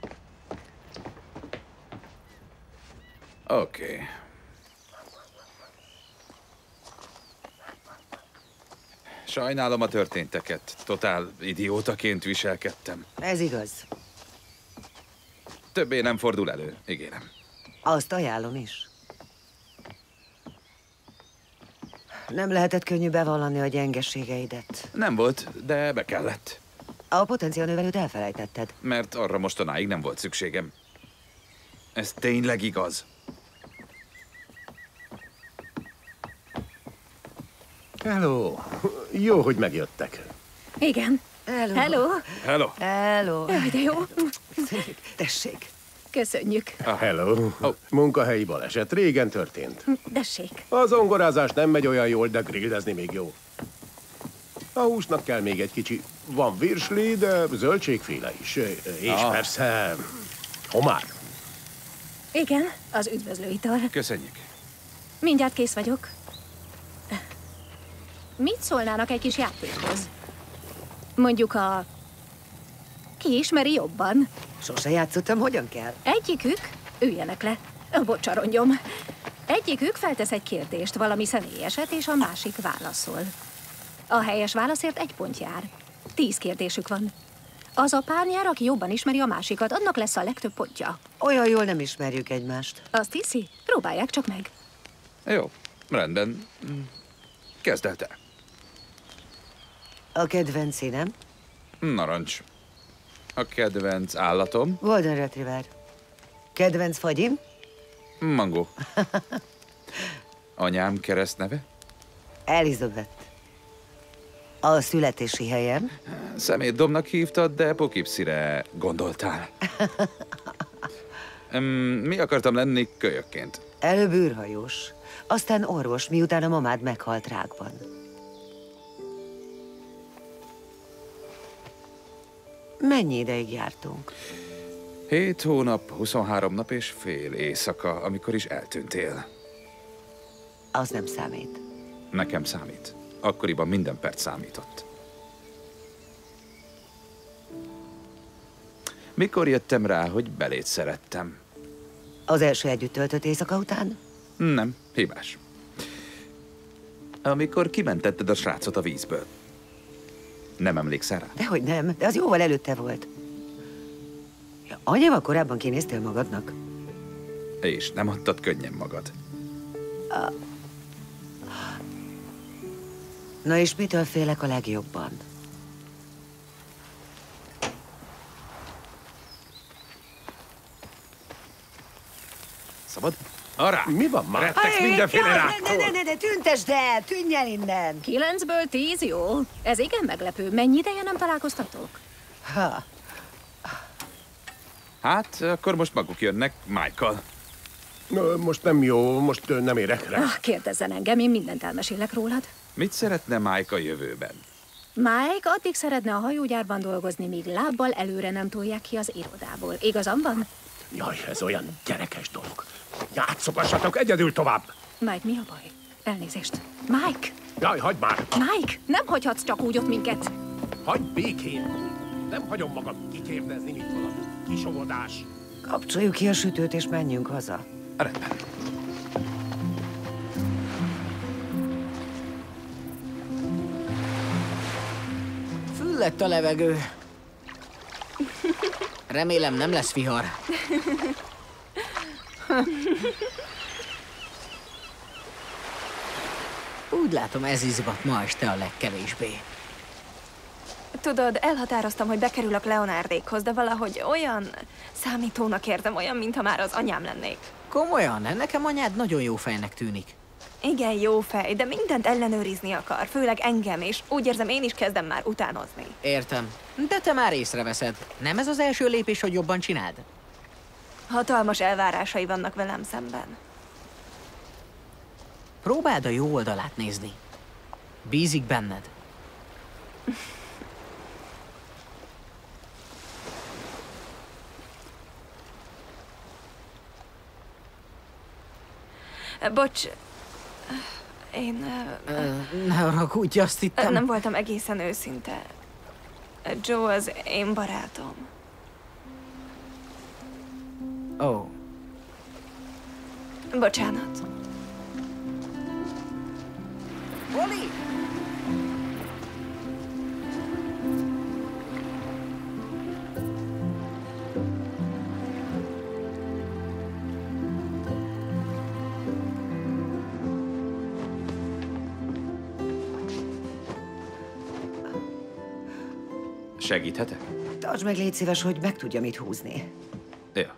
Oké. Sajnálom a történteket. Totál idiótaként viselkedtem. Ez igaz. Többé nem fordul elő, ígérem. Azt ajánlom is. Nem lehetett könnyű bevallani a gyengeségeidet. Nem volt, de be kellett. A potenciálnövelőt elfelejtetted. Mert arra mostanáig nem volt szükségem. Ez tényleg igaz. Hello. Jó, hogy megjöttek. Igen. Hello. Hello. Hello. Hello. Jaj, de jó. Tessék. Köszönjük. Hello. Munkahelyi baleset. Régen történt. Tessék. A zongorázás nem megy olyan jól, de grillezni még jó. A húsnak kell még egy kicsi. Van virsli, de zöldségféle is. És persze homár. Igen, az üdvözlőital. Köszönjük. Mindjárt kész vagyok. Mit szólnának egy kis játékhoz? Mondjuk a... Ki ismeri jobban? Sose játszottam, hogyan kell? Egyikük, üljenek le, bocsarongyom. Egyikük feltesz egy kérdést, valami személyeset, és a másik válaszol. A helyes válaszért 1 pont jár. 10 kérdésük van. Az a pár nyer, aki jobban ismeri a másikat, annak lesz a legtöbb pontja. Olyan jól nem ismerjük egymást. Azt hiszi? Próbálják csak meg. Jó, rendben. Kezd el te. A kedvenc színem? Narancs. A kedvenc állatom? Golden Retriever. Kedvenc fagyim? Mango. Anyám keresztneve? Elizabeth. A születési helyem? Szemétdomnak hívtad, de Poughkeepsie-re gondoltál. Mi akartam lenni kölyökként? Előbb űrhajós, aztán orvos, miután a mamád meghalt rákban. Mennyi ideig jártunk? 7 hónap, 23 nap és fél éjszaka, amikor is eltűntél. Az nem számít. Nekem számít. Akkoriban minden perc számított. Mikor jöttem rá, hogy belét szerettem? Az első együtt töltött éjszaka után? Nem, hibás. Amikor kimentetted a srácot a vízből. Nem emlékszel rá? Dehogy nem, de az jóval előtte volt. Annyival korábban kinéztél magadnak? És nem adtad könnyen magad. Na és mitől félek a legjobban? Szabad? Arra! Mi van már? Rettegsz mindenféle ráktól. Ne, tüntesd el! Tűnj el innen! 9-ből 10, jó? Ez igen meglepő. Mennyi ideje nem találkoztatok? Ha. Hát, akkor most maguk jönnek Mike-kal. Most nem jó, most nem érek rá. Kérdezzen engem, én mindent elmesélek rólad. Mit szeretne Mike a jövőben? Mike addig szeretne a hajógyárban dolgozni, míg lábbal előre nem tolják ki az irodából. Igazam van? Jaj, ez olyan gyerekes dolog. Játszogassatok egyedül tovább. Mike, mi a baj? Elnézést. Mike! Jaj, hagyd már! Mike, nem hagyhatsz csak úgy ott minket. Hagyd békén! Nem hagyom magam kikérdezni, mint valami kisovodás. Kapcsoljuk ki a sütőt, és menjünk haza. Rendben. Füllett a levegő. Remélem nem lesz vihar. Úgy látom, ez izgat ma este a legkevésbé. Tudod, elhatároztam, hogy bekerülök Leonardékhoz, de valahogy olyan számítónak érzem, olyan, mintha már az anyám lennék. Komolyan? Nekem anyád nagyon jó fejnek tűnik. Igen, jó fej, de mindent ellenőrizni akar, főleg engem, és úgy érzem, én is kezdem már utánozni. Értem. De te már észreveszed. Nem ez az első lépés, hogy jobban csináld? Hatalmas elvárásai vannak velem szemben. Próbáld a jó oldalát nézni. Bízik benned. Bocs, én... Ne haragudj, azt hittem... Nem voltam egészen őszinte. Joe az én barátom. Ó. Bocsánat. Oli! Segíthetek? Tartsd meg, légy szíves, hogy meg tudja mit húzni. Ja.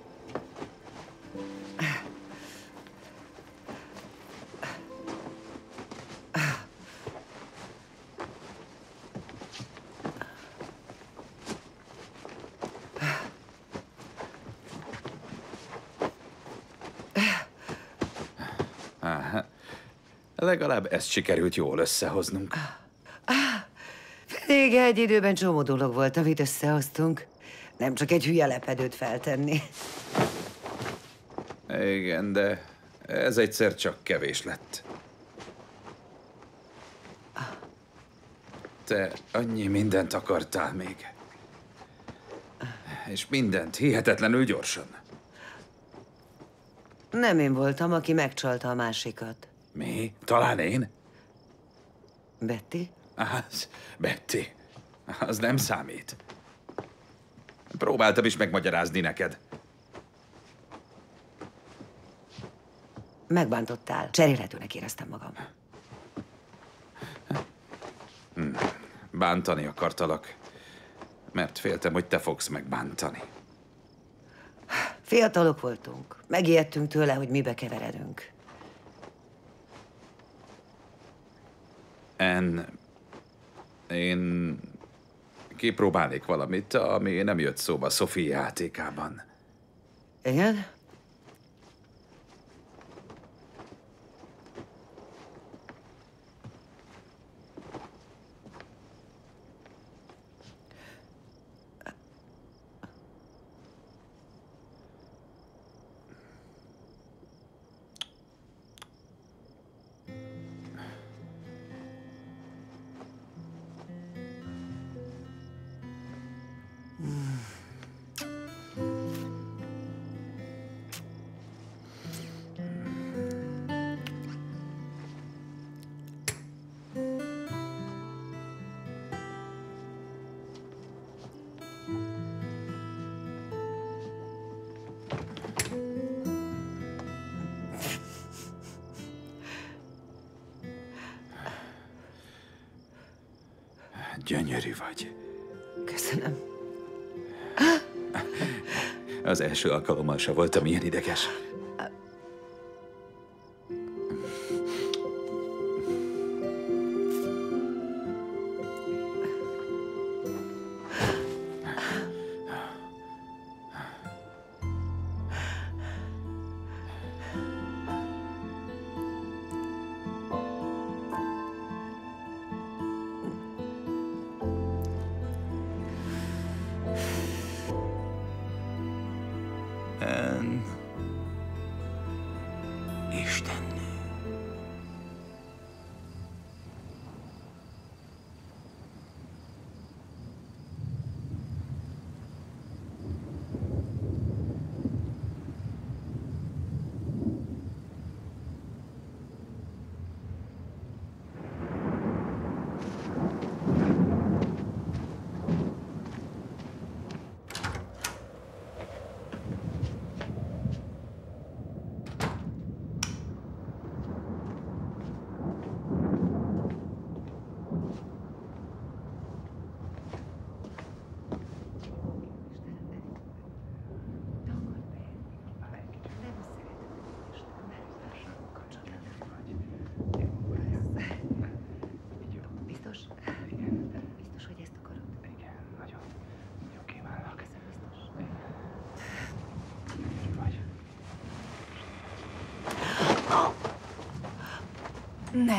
Legalább ezt sikerült jól összehoznunk. Még egy időben csomó dolog volt, amit összehoztunk. Nem csak egy hülye lepedőt feltenni. Igen, de ez egyszer csak kevés lett. Te annyi mindent akartál még. És mindent hihetetlenül gyorsan. Nem én voltam, aki megcsalta a másikat. Mi? Talán én? Betty? Betty. Az nem számít. Próbáltam is megmagyarázni neked. Megbántottál. Cserélhetőnek éreztem magam. Bántani akartalak, mert féltem, hogy te fogsz megbántani. Fiatalok voltunk. Megijedtünk tőle, hogy mibe keveredünk. Én kipróbálnék valamit, ami nem jött szóba Sophie játékában. Igen? Gyönyörű vagy. Köszönöm. Az első alkalommal se voltam ilyen ideges. Istennő. Ne.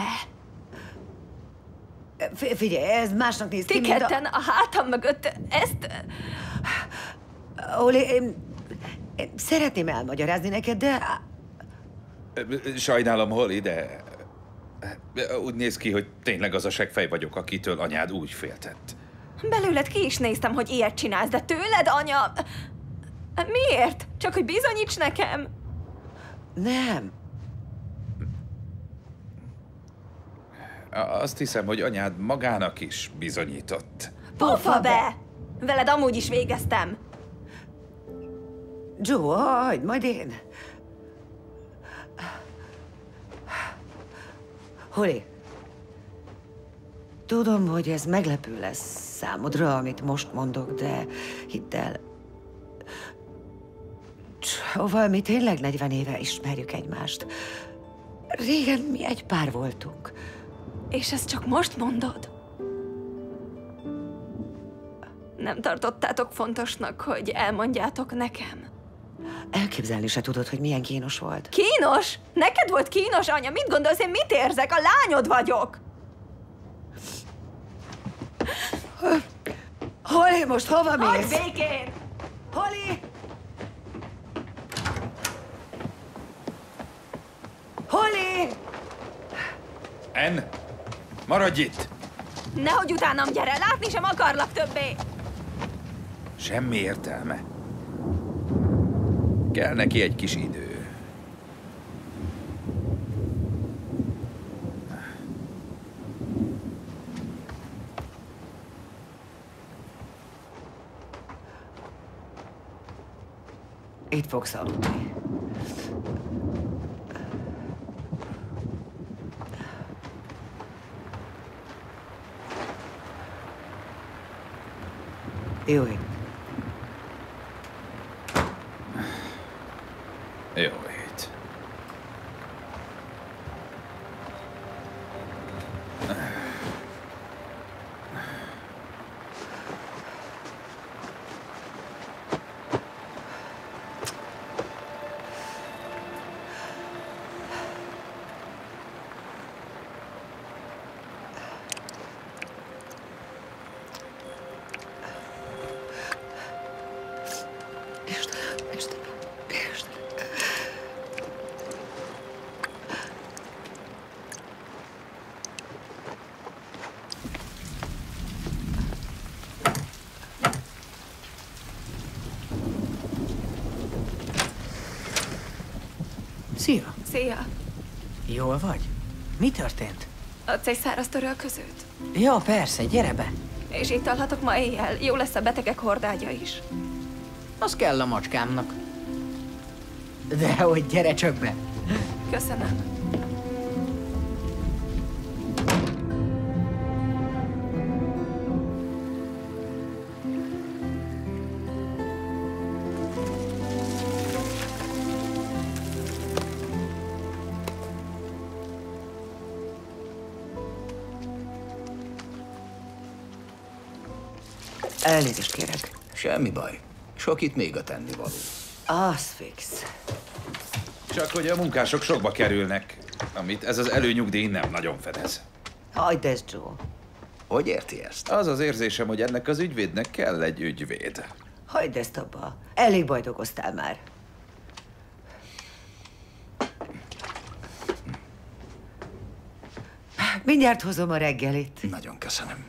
Figyelj, ez másnak néz ki, Ti mint ketten a hátam mögött ezt... Oli, én szeretném elmagyarázni neked, de... Sajnálom, Holly, de úgy néz ki, hogy tényleg az a seggfej vagyok, akitől anyád úgy féltett. Belőled ki is néztem, hogy ilyet csinálsz, de tőled, anya... Miért? Csak hogy bizonyíts nekem? Nem. Azt hiszem, hogy anyád magának is bizonyított. Pofa be! Veled amúgy is végeztem. Joe, hagyd, majd én. Holly, tudom, hogy ez meglepő lesz számodra, amit most mondok, de hidd el, Joe-val mi tényleg 40 éve ismerjük egymást. Régen mi egy pár voltunk. És ezt csak most mondod? Nem tartottátok fontosnak, hogy elmondjátok nekem? Elképzelni se tudod, hogy milyen kínos volt. Kínos? Neked volt kínos, anya? Mit gondolsz, én mit érzek? A lányod vagyok! Holly, most hova mész? Hagyd békén! Holly! Holly! Ann, maradj itt! Nehogy utánam gyere, látni sem akarlak többé! Semmi értelme. Kell neki egy kis idő. Itt fogsz aludni. Jó ég. Jó hét. Szia! Szia! Jól vagy? Mi történt? Adsz egy száraz törölközőt? Ja, persze, gyere be! És itt alhatok ma éjjel. Jó lesz a betegek hordágya is. Az kell a macskámnak. Dehogy, gyere csak be! Köszönöm. Elnézést kérek. Semmi baj. Sok itt még a tennivaló. Az fix. Csak hogy a munkások sokba kerülnek, amit ez az előnyugdíj nem nagyon fedez. Hagyd ezt, Joe. Hogy érti ezt? Az az érzésem, hogy ennek az ügyvédnek kell egy ügyvéd. Hagyd ezt abba. Elég bajt okoztál már. Mindjárt hozom a reggelit. Nagyon köszönöm.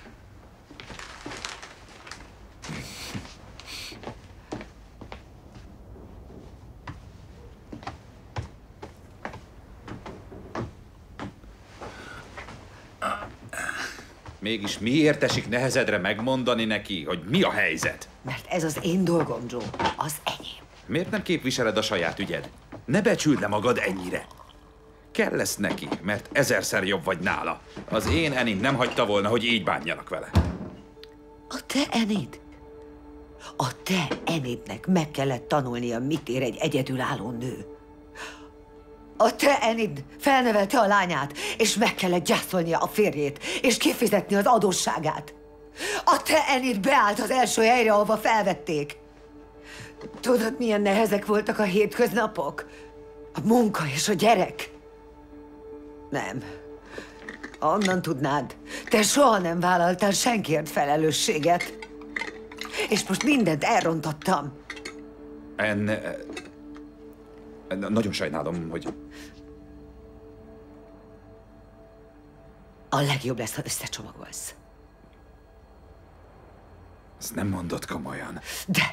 Mégis miért esik nehezedre megmondani neki, hogy mi a helyzet? Mert ez az én dolgom, Joe. Az enyém. Miért nem képviseled a saját ügyed? Ne becsüld le magad ennyire. Kell lesz neki, mert 1000-szer jobb vagy nála. Az én Annie nem hagyta volna, hogy így bánjanak vele. A te Enid? A te Enidnek meg kellett tanulnia, mit ér egy egyedülálló nő. A te Enid felnevelte a lányát, és meg kellett gyászolnia a férjét, és kifizetni az adósságát. A te Enid beállt az első helyre, ahova felvették. Tudod, milyen nehezek voltak a hétköznapok? A munka és a gyerek. Nem. Onnan tudnád. Te soha nem vállaltál senkiért felelősséget. És most mindent elrontottam. Nagyon sajnálom, hogy... A legjobb lesz, ha összecsomagolsz. Ezt nem mondod komolyan. De!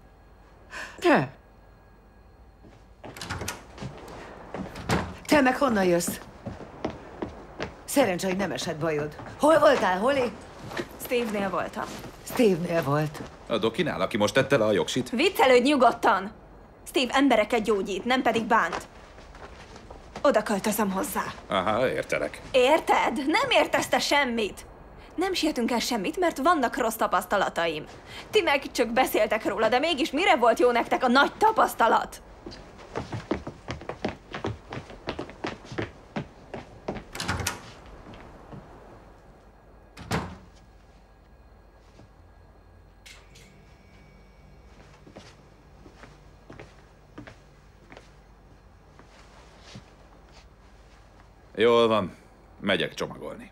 Te meg honnan jössz? Szerencsé, hogy nem esett bajod. Hol voltál, Holly? Steve-nél voltam. Steve-nél volt. A Dokinál, aki most tette le a jogsit? Viccelődj nyugodtan! Steve embereket gyógyít, nem pedig bánt. Oda költözöm hozzá. Aha, értelek. Érted? Nem értesz te semmit! Nem sietünk el semmit, mert vannak rossz tapasztalataim. Ti meg csak beszéltek róla, de mégis mire volt jó nektek a nagy tapasztalat? Jól van, megyek csomagolni.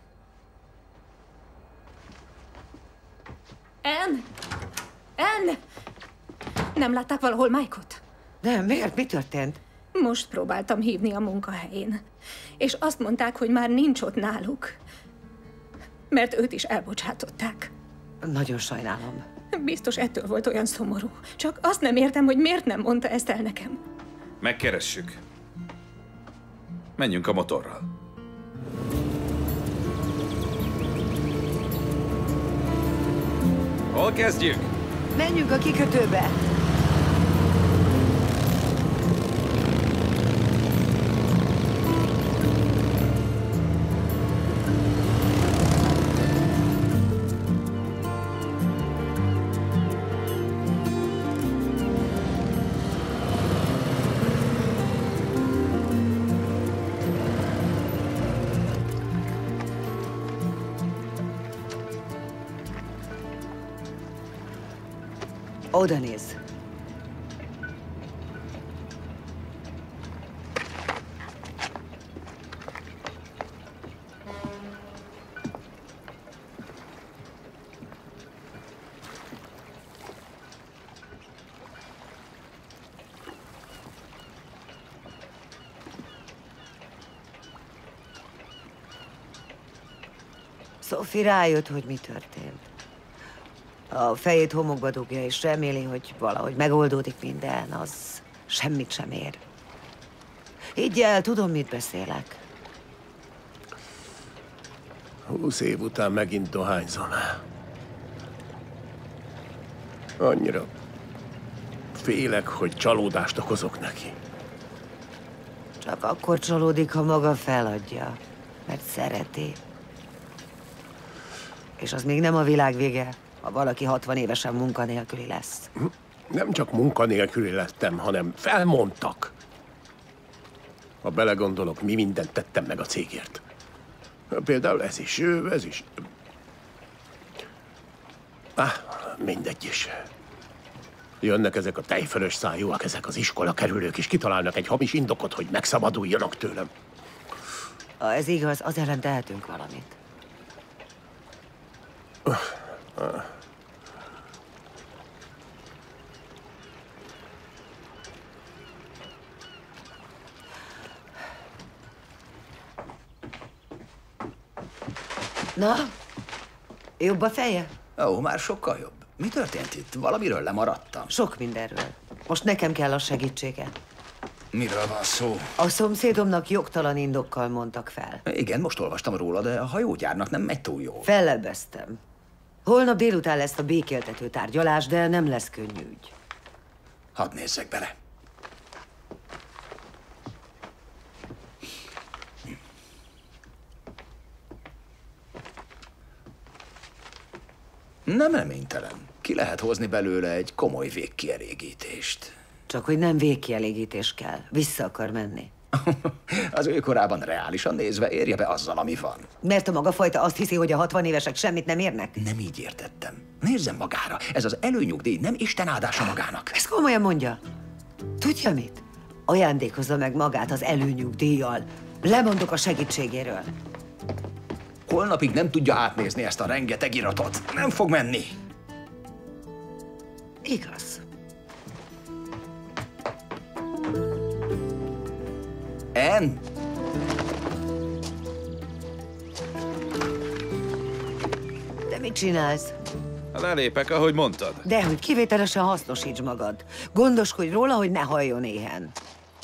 Anne! Nem látták valahol Mike-ot? Nem, miért? Mi történt? Most próbáltam hívni a munkahelyén. És azt mondták, hogy már nincs ott náluk. Mert őt is elbocsátották. Nagyon sajnálom. Biztos ettől volt olyan szomorú. Csak azt nem értem, hogy miért nem mondta ezt el nekem. Megkeressük. Menjünk a motorral. Hol kezdjük? Menjünk a kikötőbe! Oda nézz. Sophie rájött, hogy mi történt. A fejét homokba dugja, és reméli, hogy valahogy megoldódik minden, az semmit sem ér. Higgy el, tudom, mit beszélek. 20 év után megint dohányzom. Annyira félek, hogy csalódást okozok neki. Csak akkor csalódik, ha maga feladja, mert szereti. És az még nem a világ vége, ha valaki 60 évesen munkanélküli lesz. Nem csak munkanélküli lettem, hanem felmondtak. Ha belegondolok, mi mindent tettem meg a cégért. Például ez is. Mindegy is. Jönnek ezek a tejfölös szájúak, ezek az iskola kerülők, és kitalálnak egy hamis indokot, hogy megszabaduljanak tőlem. Ha ez igaz, az ellen tehetünk valamit. Na, jobb a feje? Ó, már sokkal jobb. Mi történt itt? Valamiről lemaradtam. Sok mindenről. Most nekem kell a segítsége. Miről van szó? A szomszédomnak jogtalan indokkal mondtak fel. Igen, most olvastam róla, de a hajógyárnak nem megy túl jól. Fellebbeztem. Holnap délután lesz a békéltető tárgyalás, de nem lesz könnyű ügy. Hadd nézzek bele. Nem reménytelen. Ki lehet hozni belőle egy komoly végkielégítést. Csak hogy nem végkielégítés kell. Vissza akar menni. Az ő korában reálisan nézve érje be azzal, ami van. Mert a maga fajta azt hiszi, hogy a 60 évesek semmit nem érnek? Nem így értettem. Nézzen magára, ez az előnyugdíj nem Isten áldása magának. Ezt komolyan mondja. Tudja mit? Ajándékozza meg magát az előnyugdíjjal. Lemondok a segítségéről. Holnapig nem tudja átnézni ezt a rengeteg iratot. Nem fog menni. Igaz. Ann? De mit csinálsz? Lelépek, ahogy mondtad. Dehogy kivételesen hasznosíts magad. Gondoskodj róla, hogy ne halljon éhen.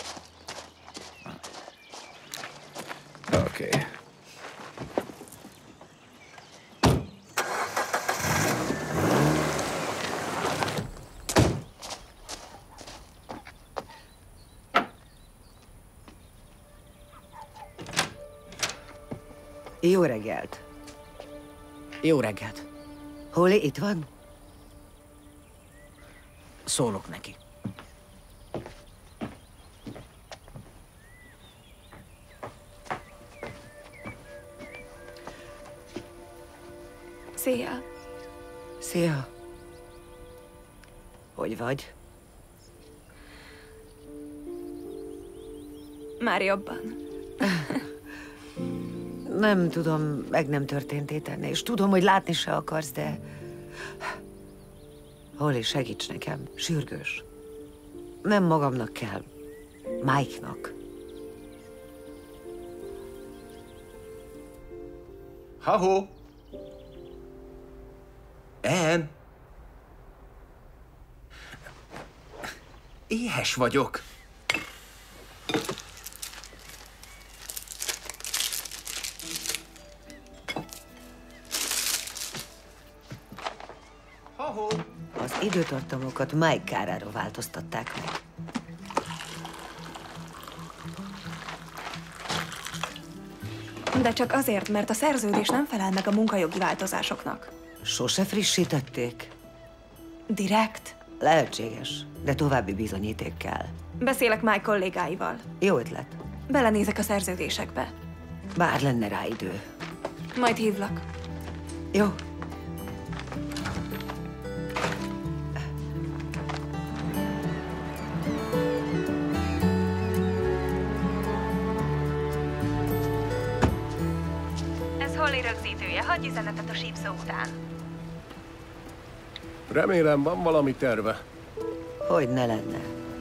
Oké. Jó reggelt. Jó reggelt. Holly itt van? Szólok neki. Szia. Szia. Hogy vagy? Már jobban. Nem tudom, meg nem történt tenni, és tudom, hogy látni se akarsz, de... Holly, segíts nekem. Sürgős. Nem magamnak kell. Mike-nak. Ha-ho! Ann? Éhes vagyok. Az időtartamokat Mike kárára változtatták meg. De csak azért, mert a szerződés nem felel meg a munkajogi változásoknak. Sose frissítették? Direkt? Lehetséges, de további bizonyíték kell. Beszélek Mike kollégáival. Jó ötlet. Belenézek a szerződésekbe. Bár lenne rá idő. Majd hívlak. Jó. Ez Holly rögzítője. Hagyj üzenetet a sípszó után. Remélem, van valami terve. Hogy ne lenne.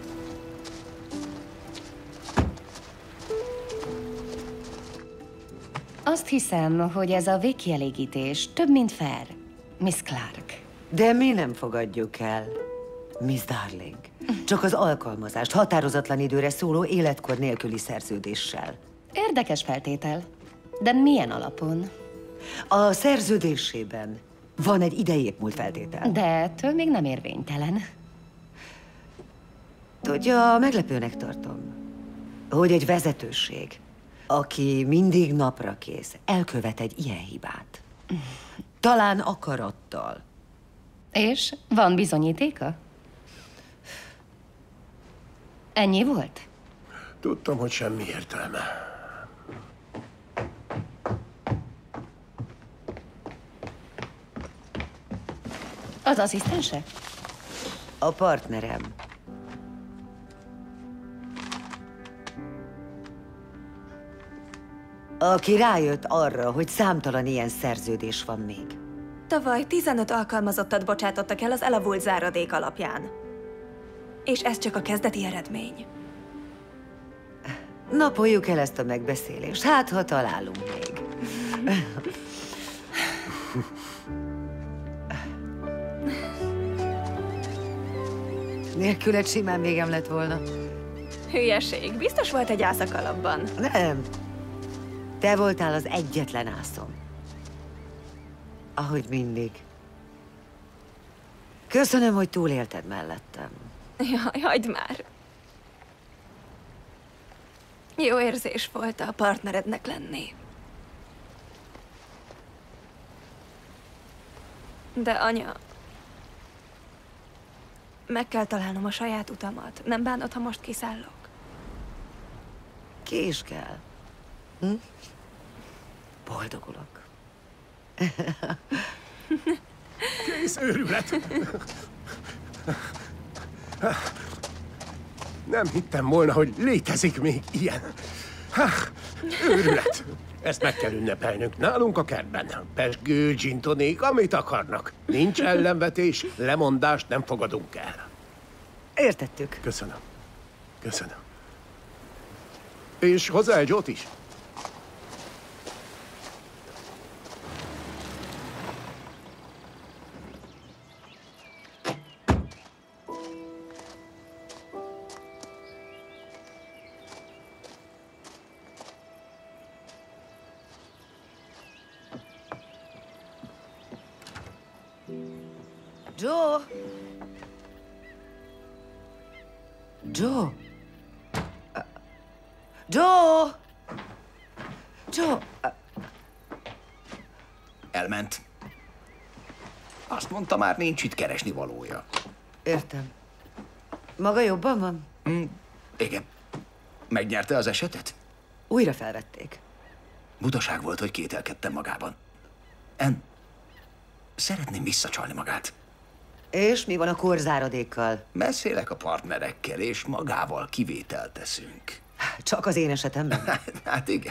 Azt hiszem, hogy ez a végkielégítés több, mint fair, Miss Clark. De mi nem fogadjuk el, Miss Darling. Csak az alkalmazást határozatlan időre szóló életkor nélküli szerződéssel. Érdekes feltétel. De milyen alapon? A szerződésében van egy idejét múlt feltétel. De ettől még nem érvénytelen. Tudja, meglepőnek tartom, hogy egy vezetőség, aki mindig napra kész, elkövet egy ilyen hibát. Talán akarattal. És van bizonyítéka? Ennyi volt? Tudtam, hogy semmi értelme. Az asszisztense? A partnerem. Aki rájött arra, hogy számtalan ilyen szerződés van még. Tavaly 15 alkalmazottat bocsátottak el az elavult záradék alapján. És ez csak a kezdeti eredmény. Napoljuk el ezt a megbeszélést, hát ha találunk még. Nélküled simán végem lett volna. Hülyeség. Biztos volt egy ász a kalapban. Nem. Te voltál az egyetlen ászom. Ahogy mindig. Köszönöm, hogy túlélted mellettem. Jaj, hagyd már. Jó érzés volt a partnerednek lenni. De anya... Meg kell találnom a saját utamat. Nem bánod, ha most kiszállok? Ki is kell. Hm? Boldogulok. Kész őrület! Nem hittem volna, hogy létezik még ilyen. Őrület! Ezt meg kell ünnepelnünk nálunk a kertben. Pezsgő, gin tonic, amit akarnak. Nincs ellenvetés, lemondást nem fogadunk el. Értettük. Köszönöm. Köszönöm. És hozzá egy Joe-t is. Joe! Joe! Joe! Joe! Elment. Azt mondta, már nincs itt keresni valója. Értem. Maga jobban van? Igen. Megnyerte az esetet? Újra felvették. Butaság volt, hogy kételkedtem magában. En, szeretném visszacsalni magát. És mi van a korzáradékkal? Beszélek a partnerekkel, és magával kivételt teszünk. Csak az én esetemben? Hát igen.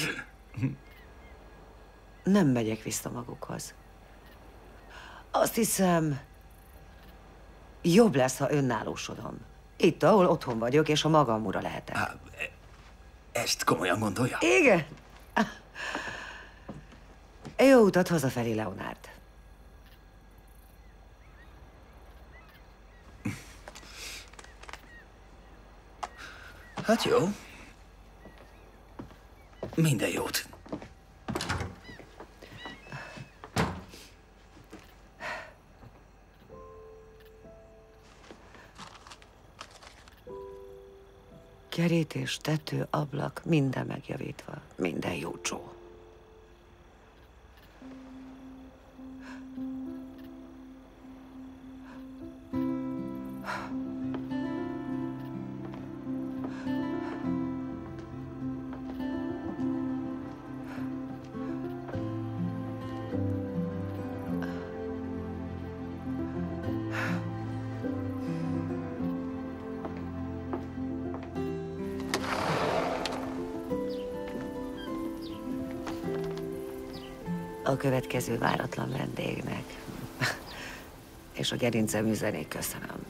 Nem megyek vissza magukhoz. Azt hiszem, jobb lesz, ha önállósodom. Itt, ahol otthon vagyok, és a magam ura lehetek. Ezt komolyan gondolja? Igen. Jó utat hazafelé, Leonard. Hát jó. Minden jót. Kerítés, tető, ablak, minden megjavítva. Minden jó, Joe. A következő váratlan vendégnek. És a gerincem üzenék köszönöm.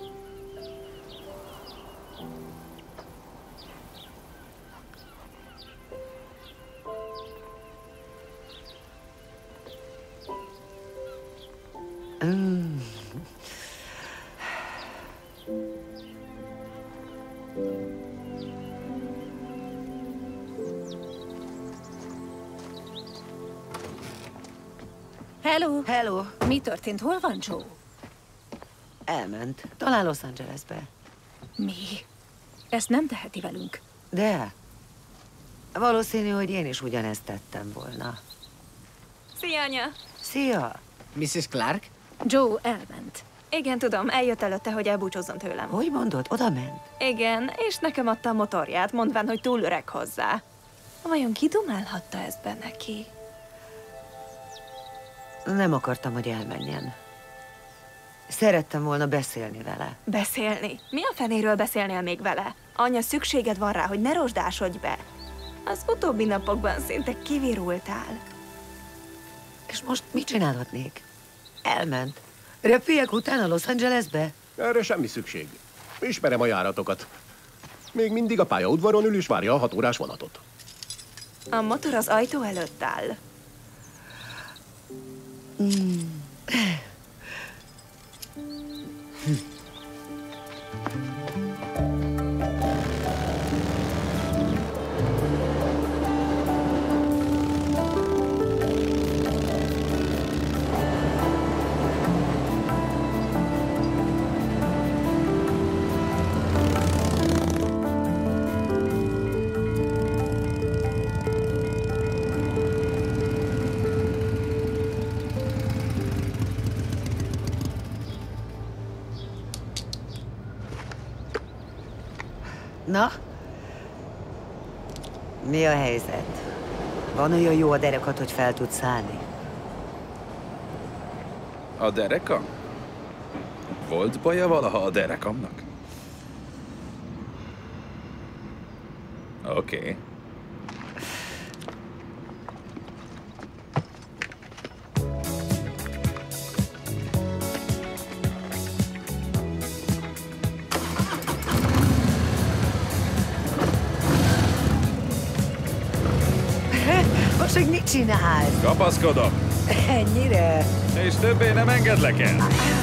Hello! Hello! Mi történt? Hol van Joe? Elment. Talán Los Angelesbe. Mi? Ezt nem teheti velünk. De valószínű, hogy én is ugyanezt tettem volna. Szia, anya! Szia! Mrs. Clark? Joe elment. Igen, tudom, eljött előtte, hogy elbúcsúzzon tőlem. Hogy mondod? Oda ment? Igen, és nekem adta a motorját, mondván, hogy túl öreg hozzá. Vajon kidumálhatta ezt be neki? Nem akartam, hogy elmenjen. Szerettem volna beszélni vele. Beszélni? Mi a fenéről beszélnél még vele? Anya, szükséged van rá, hogy ne rozsdásodj be. Az utóbbi napokban szinte kivirultál. És most mit csinálhatnék? Elment. Repüljek utána Los Angelesbe? Erre semmi szükség. Ismerem a járatokat. Még mindig a pályaudvaron ül és várja a 6 órás vonatot. A motor az ajtó előtt áll. Na? Mi a helyzet? Van olyan jó a derekat, hogy fel tudsz állni? A dereka? Volt baja valaha a derekamnak? Oké. hogy mit csinálsz? Kapaszkodom, Ennyire? és többé nem engedlek el.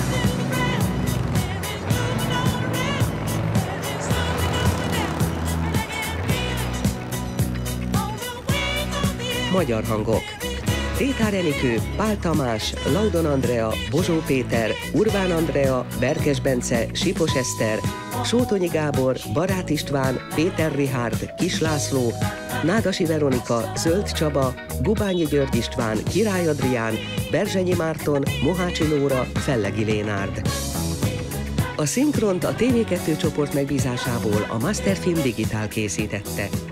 Magyar hangok. Rétár Enikő, Pál Tamás, Laudon Andrea, Bozsó Péter, Urván Andrea, Berkes Bence, Sipos Eszter, Sótonyi Gábor, Barát István, Péter Richárd, Kis László, Nádasi Veronika, Zöld Csaba, Gubányi György István, Király Adrián, Berzsenyi Márton, Mohácsi Nóra, Fellegi Lénárd. A szinkront a TV2 csoport megbízásából a Masterfilm Digitál készítette.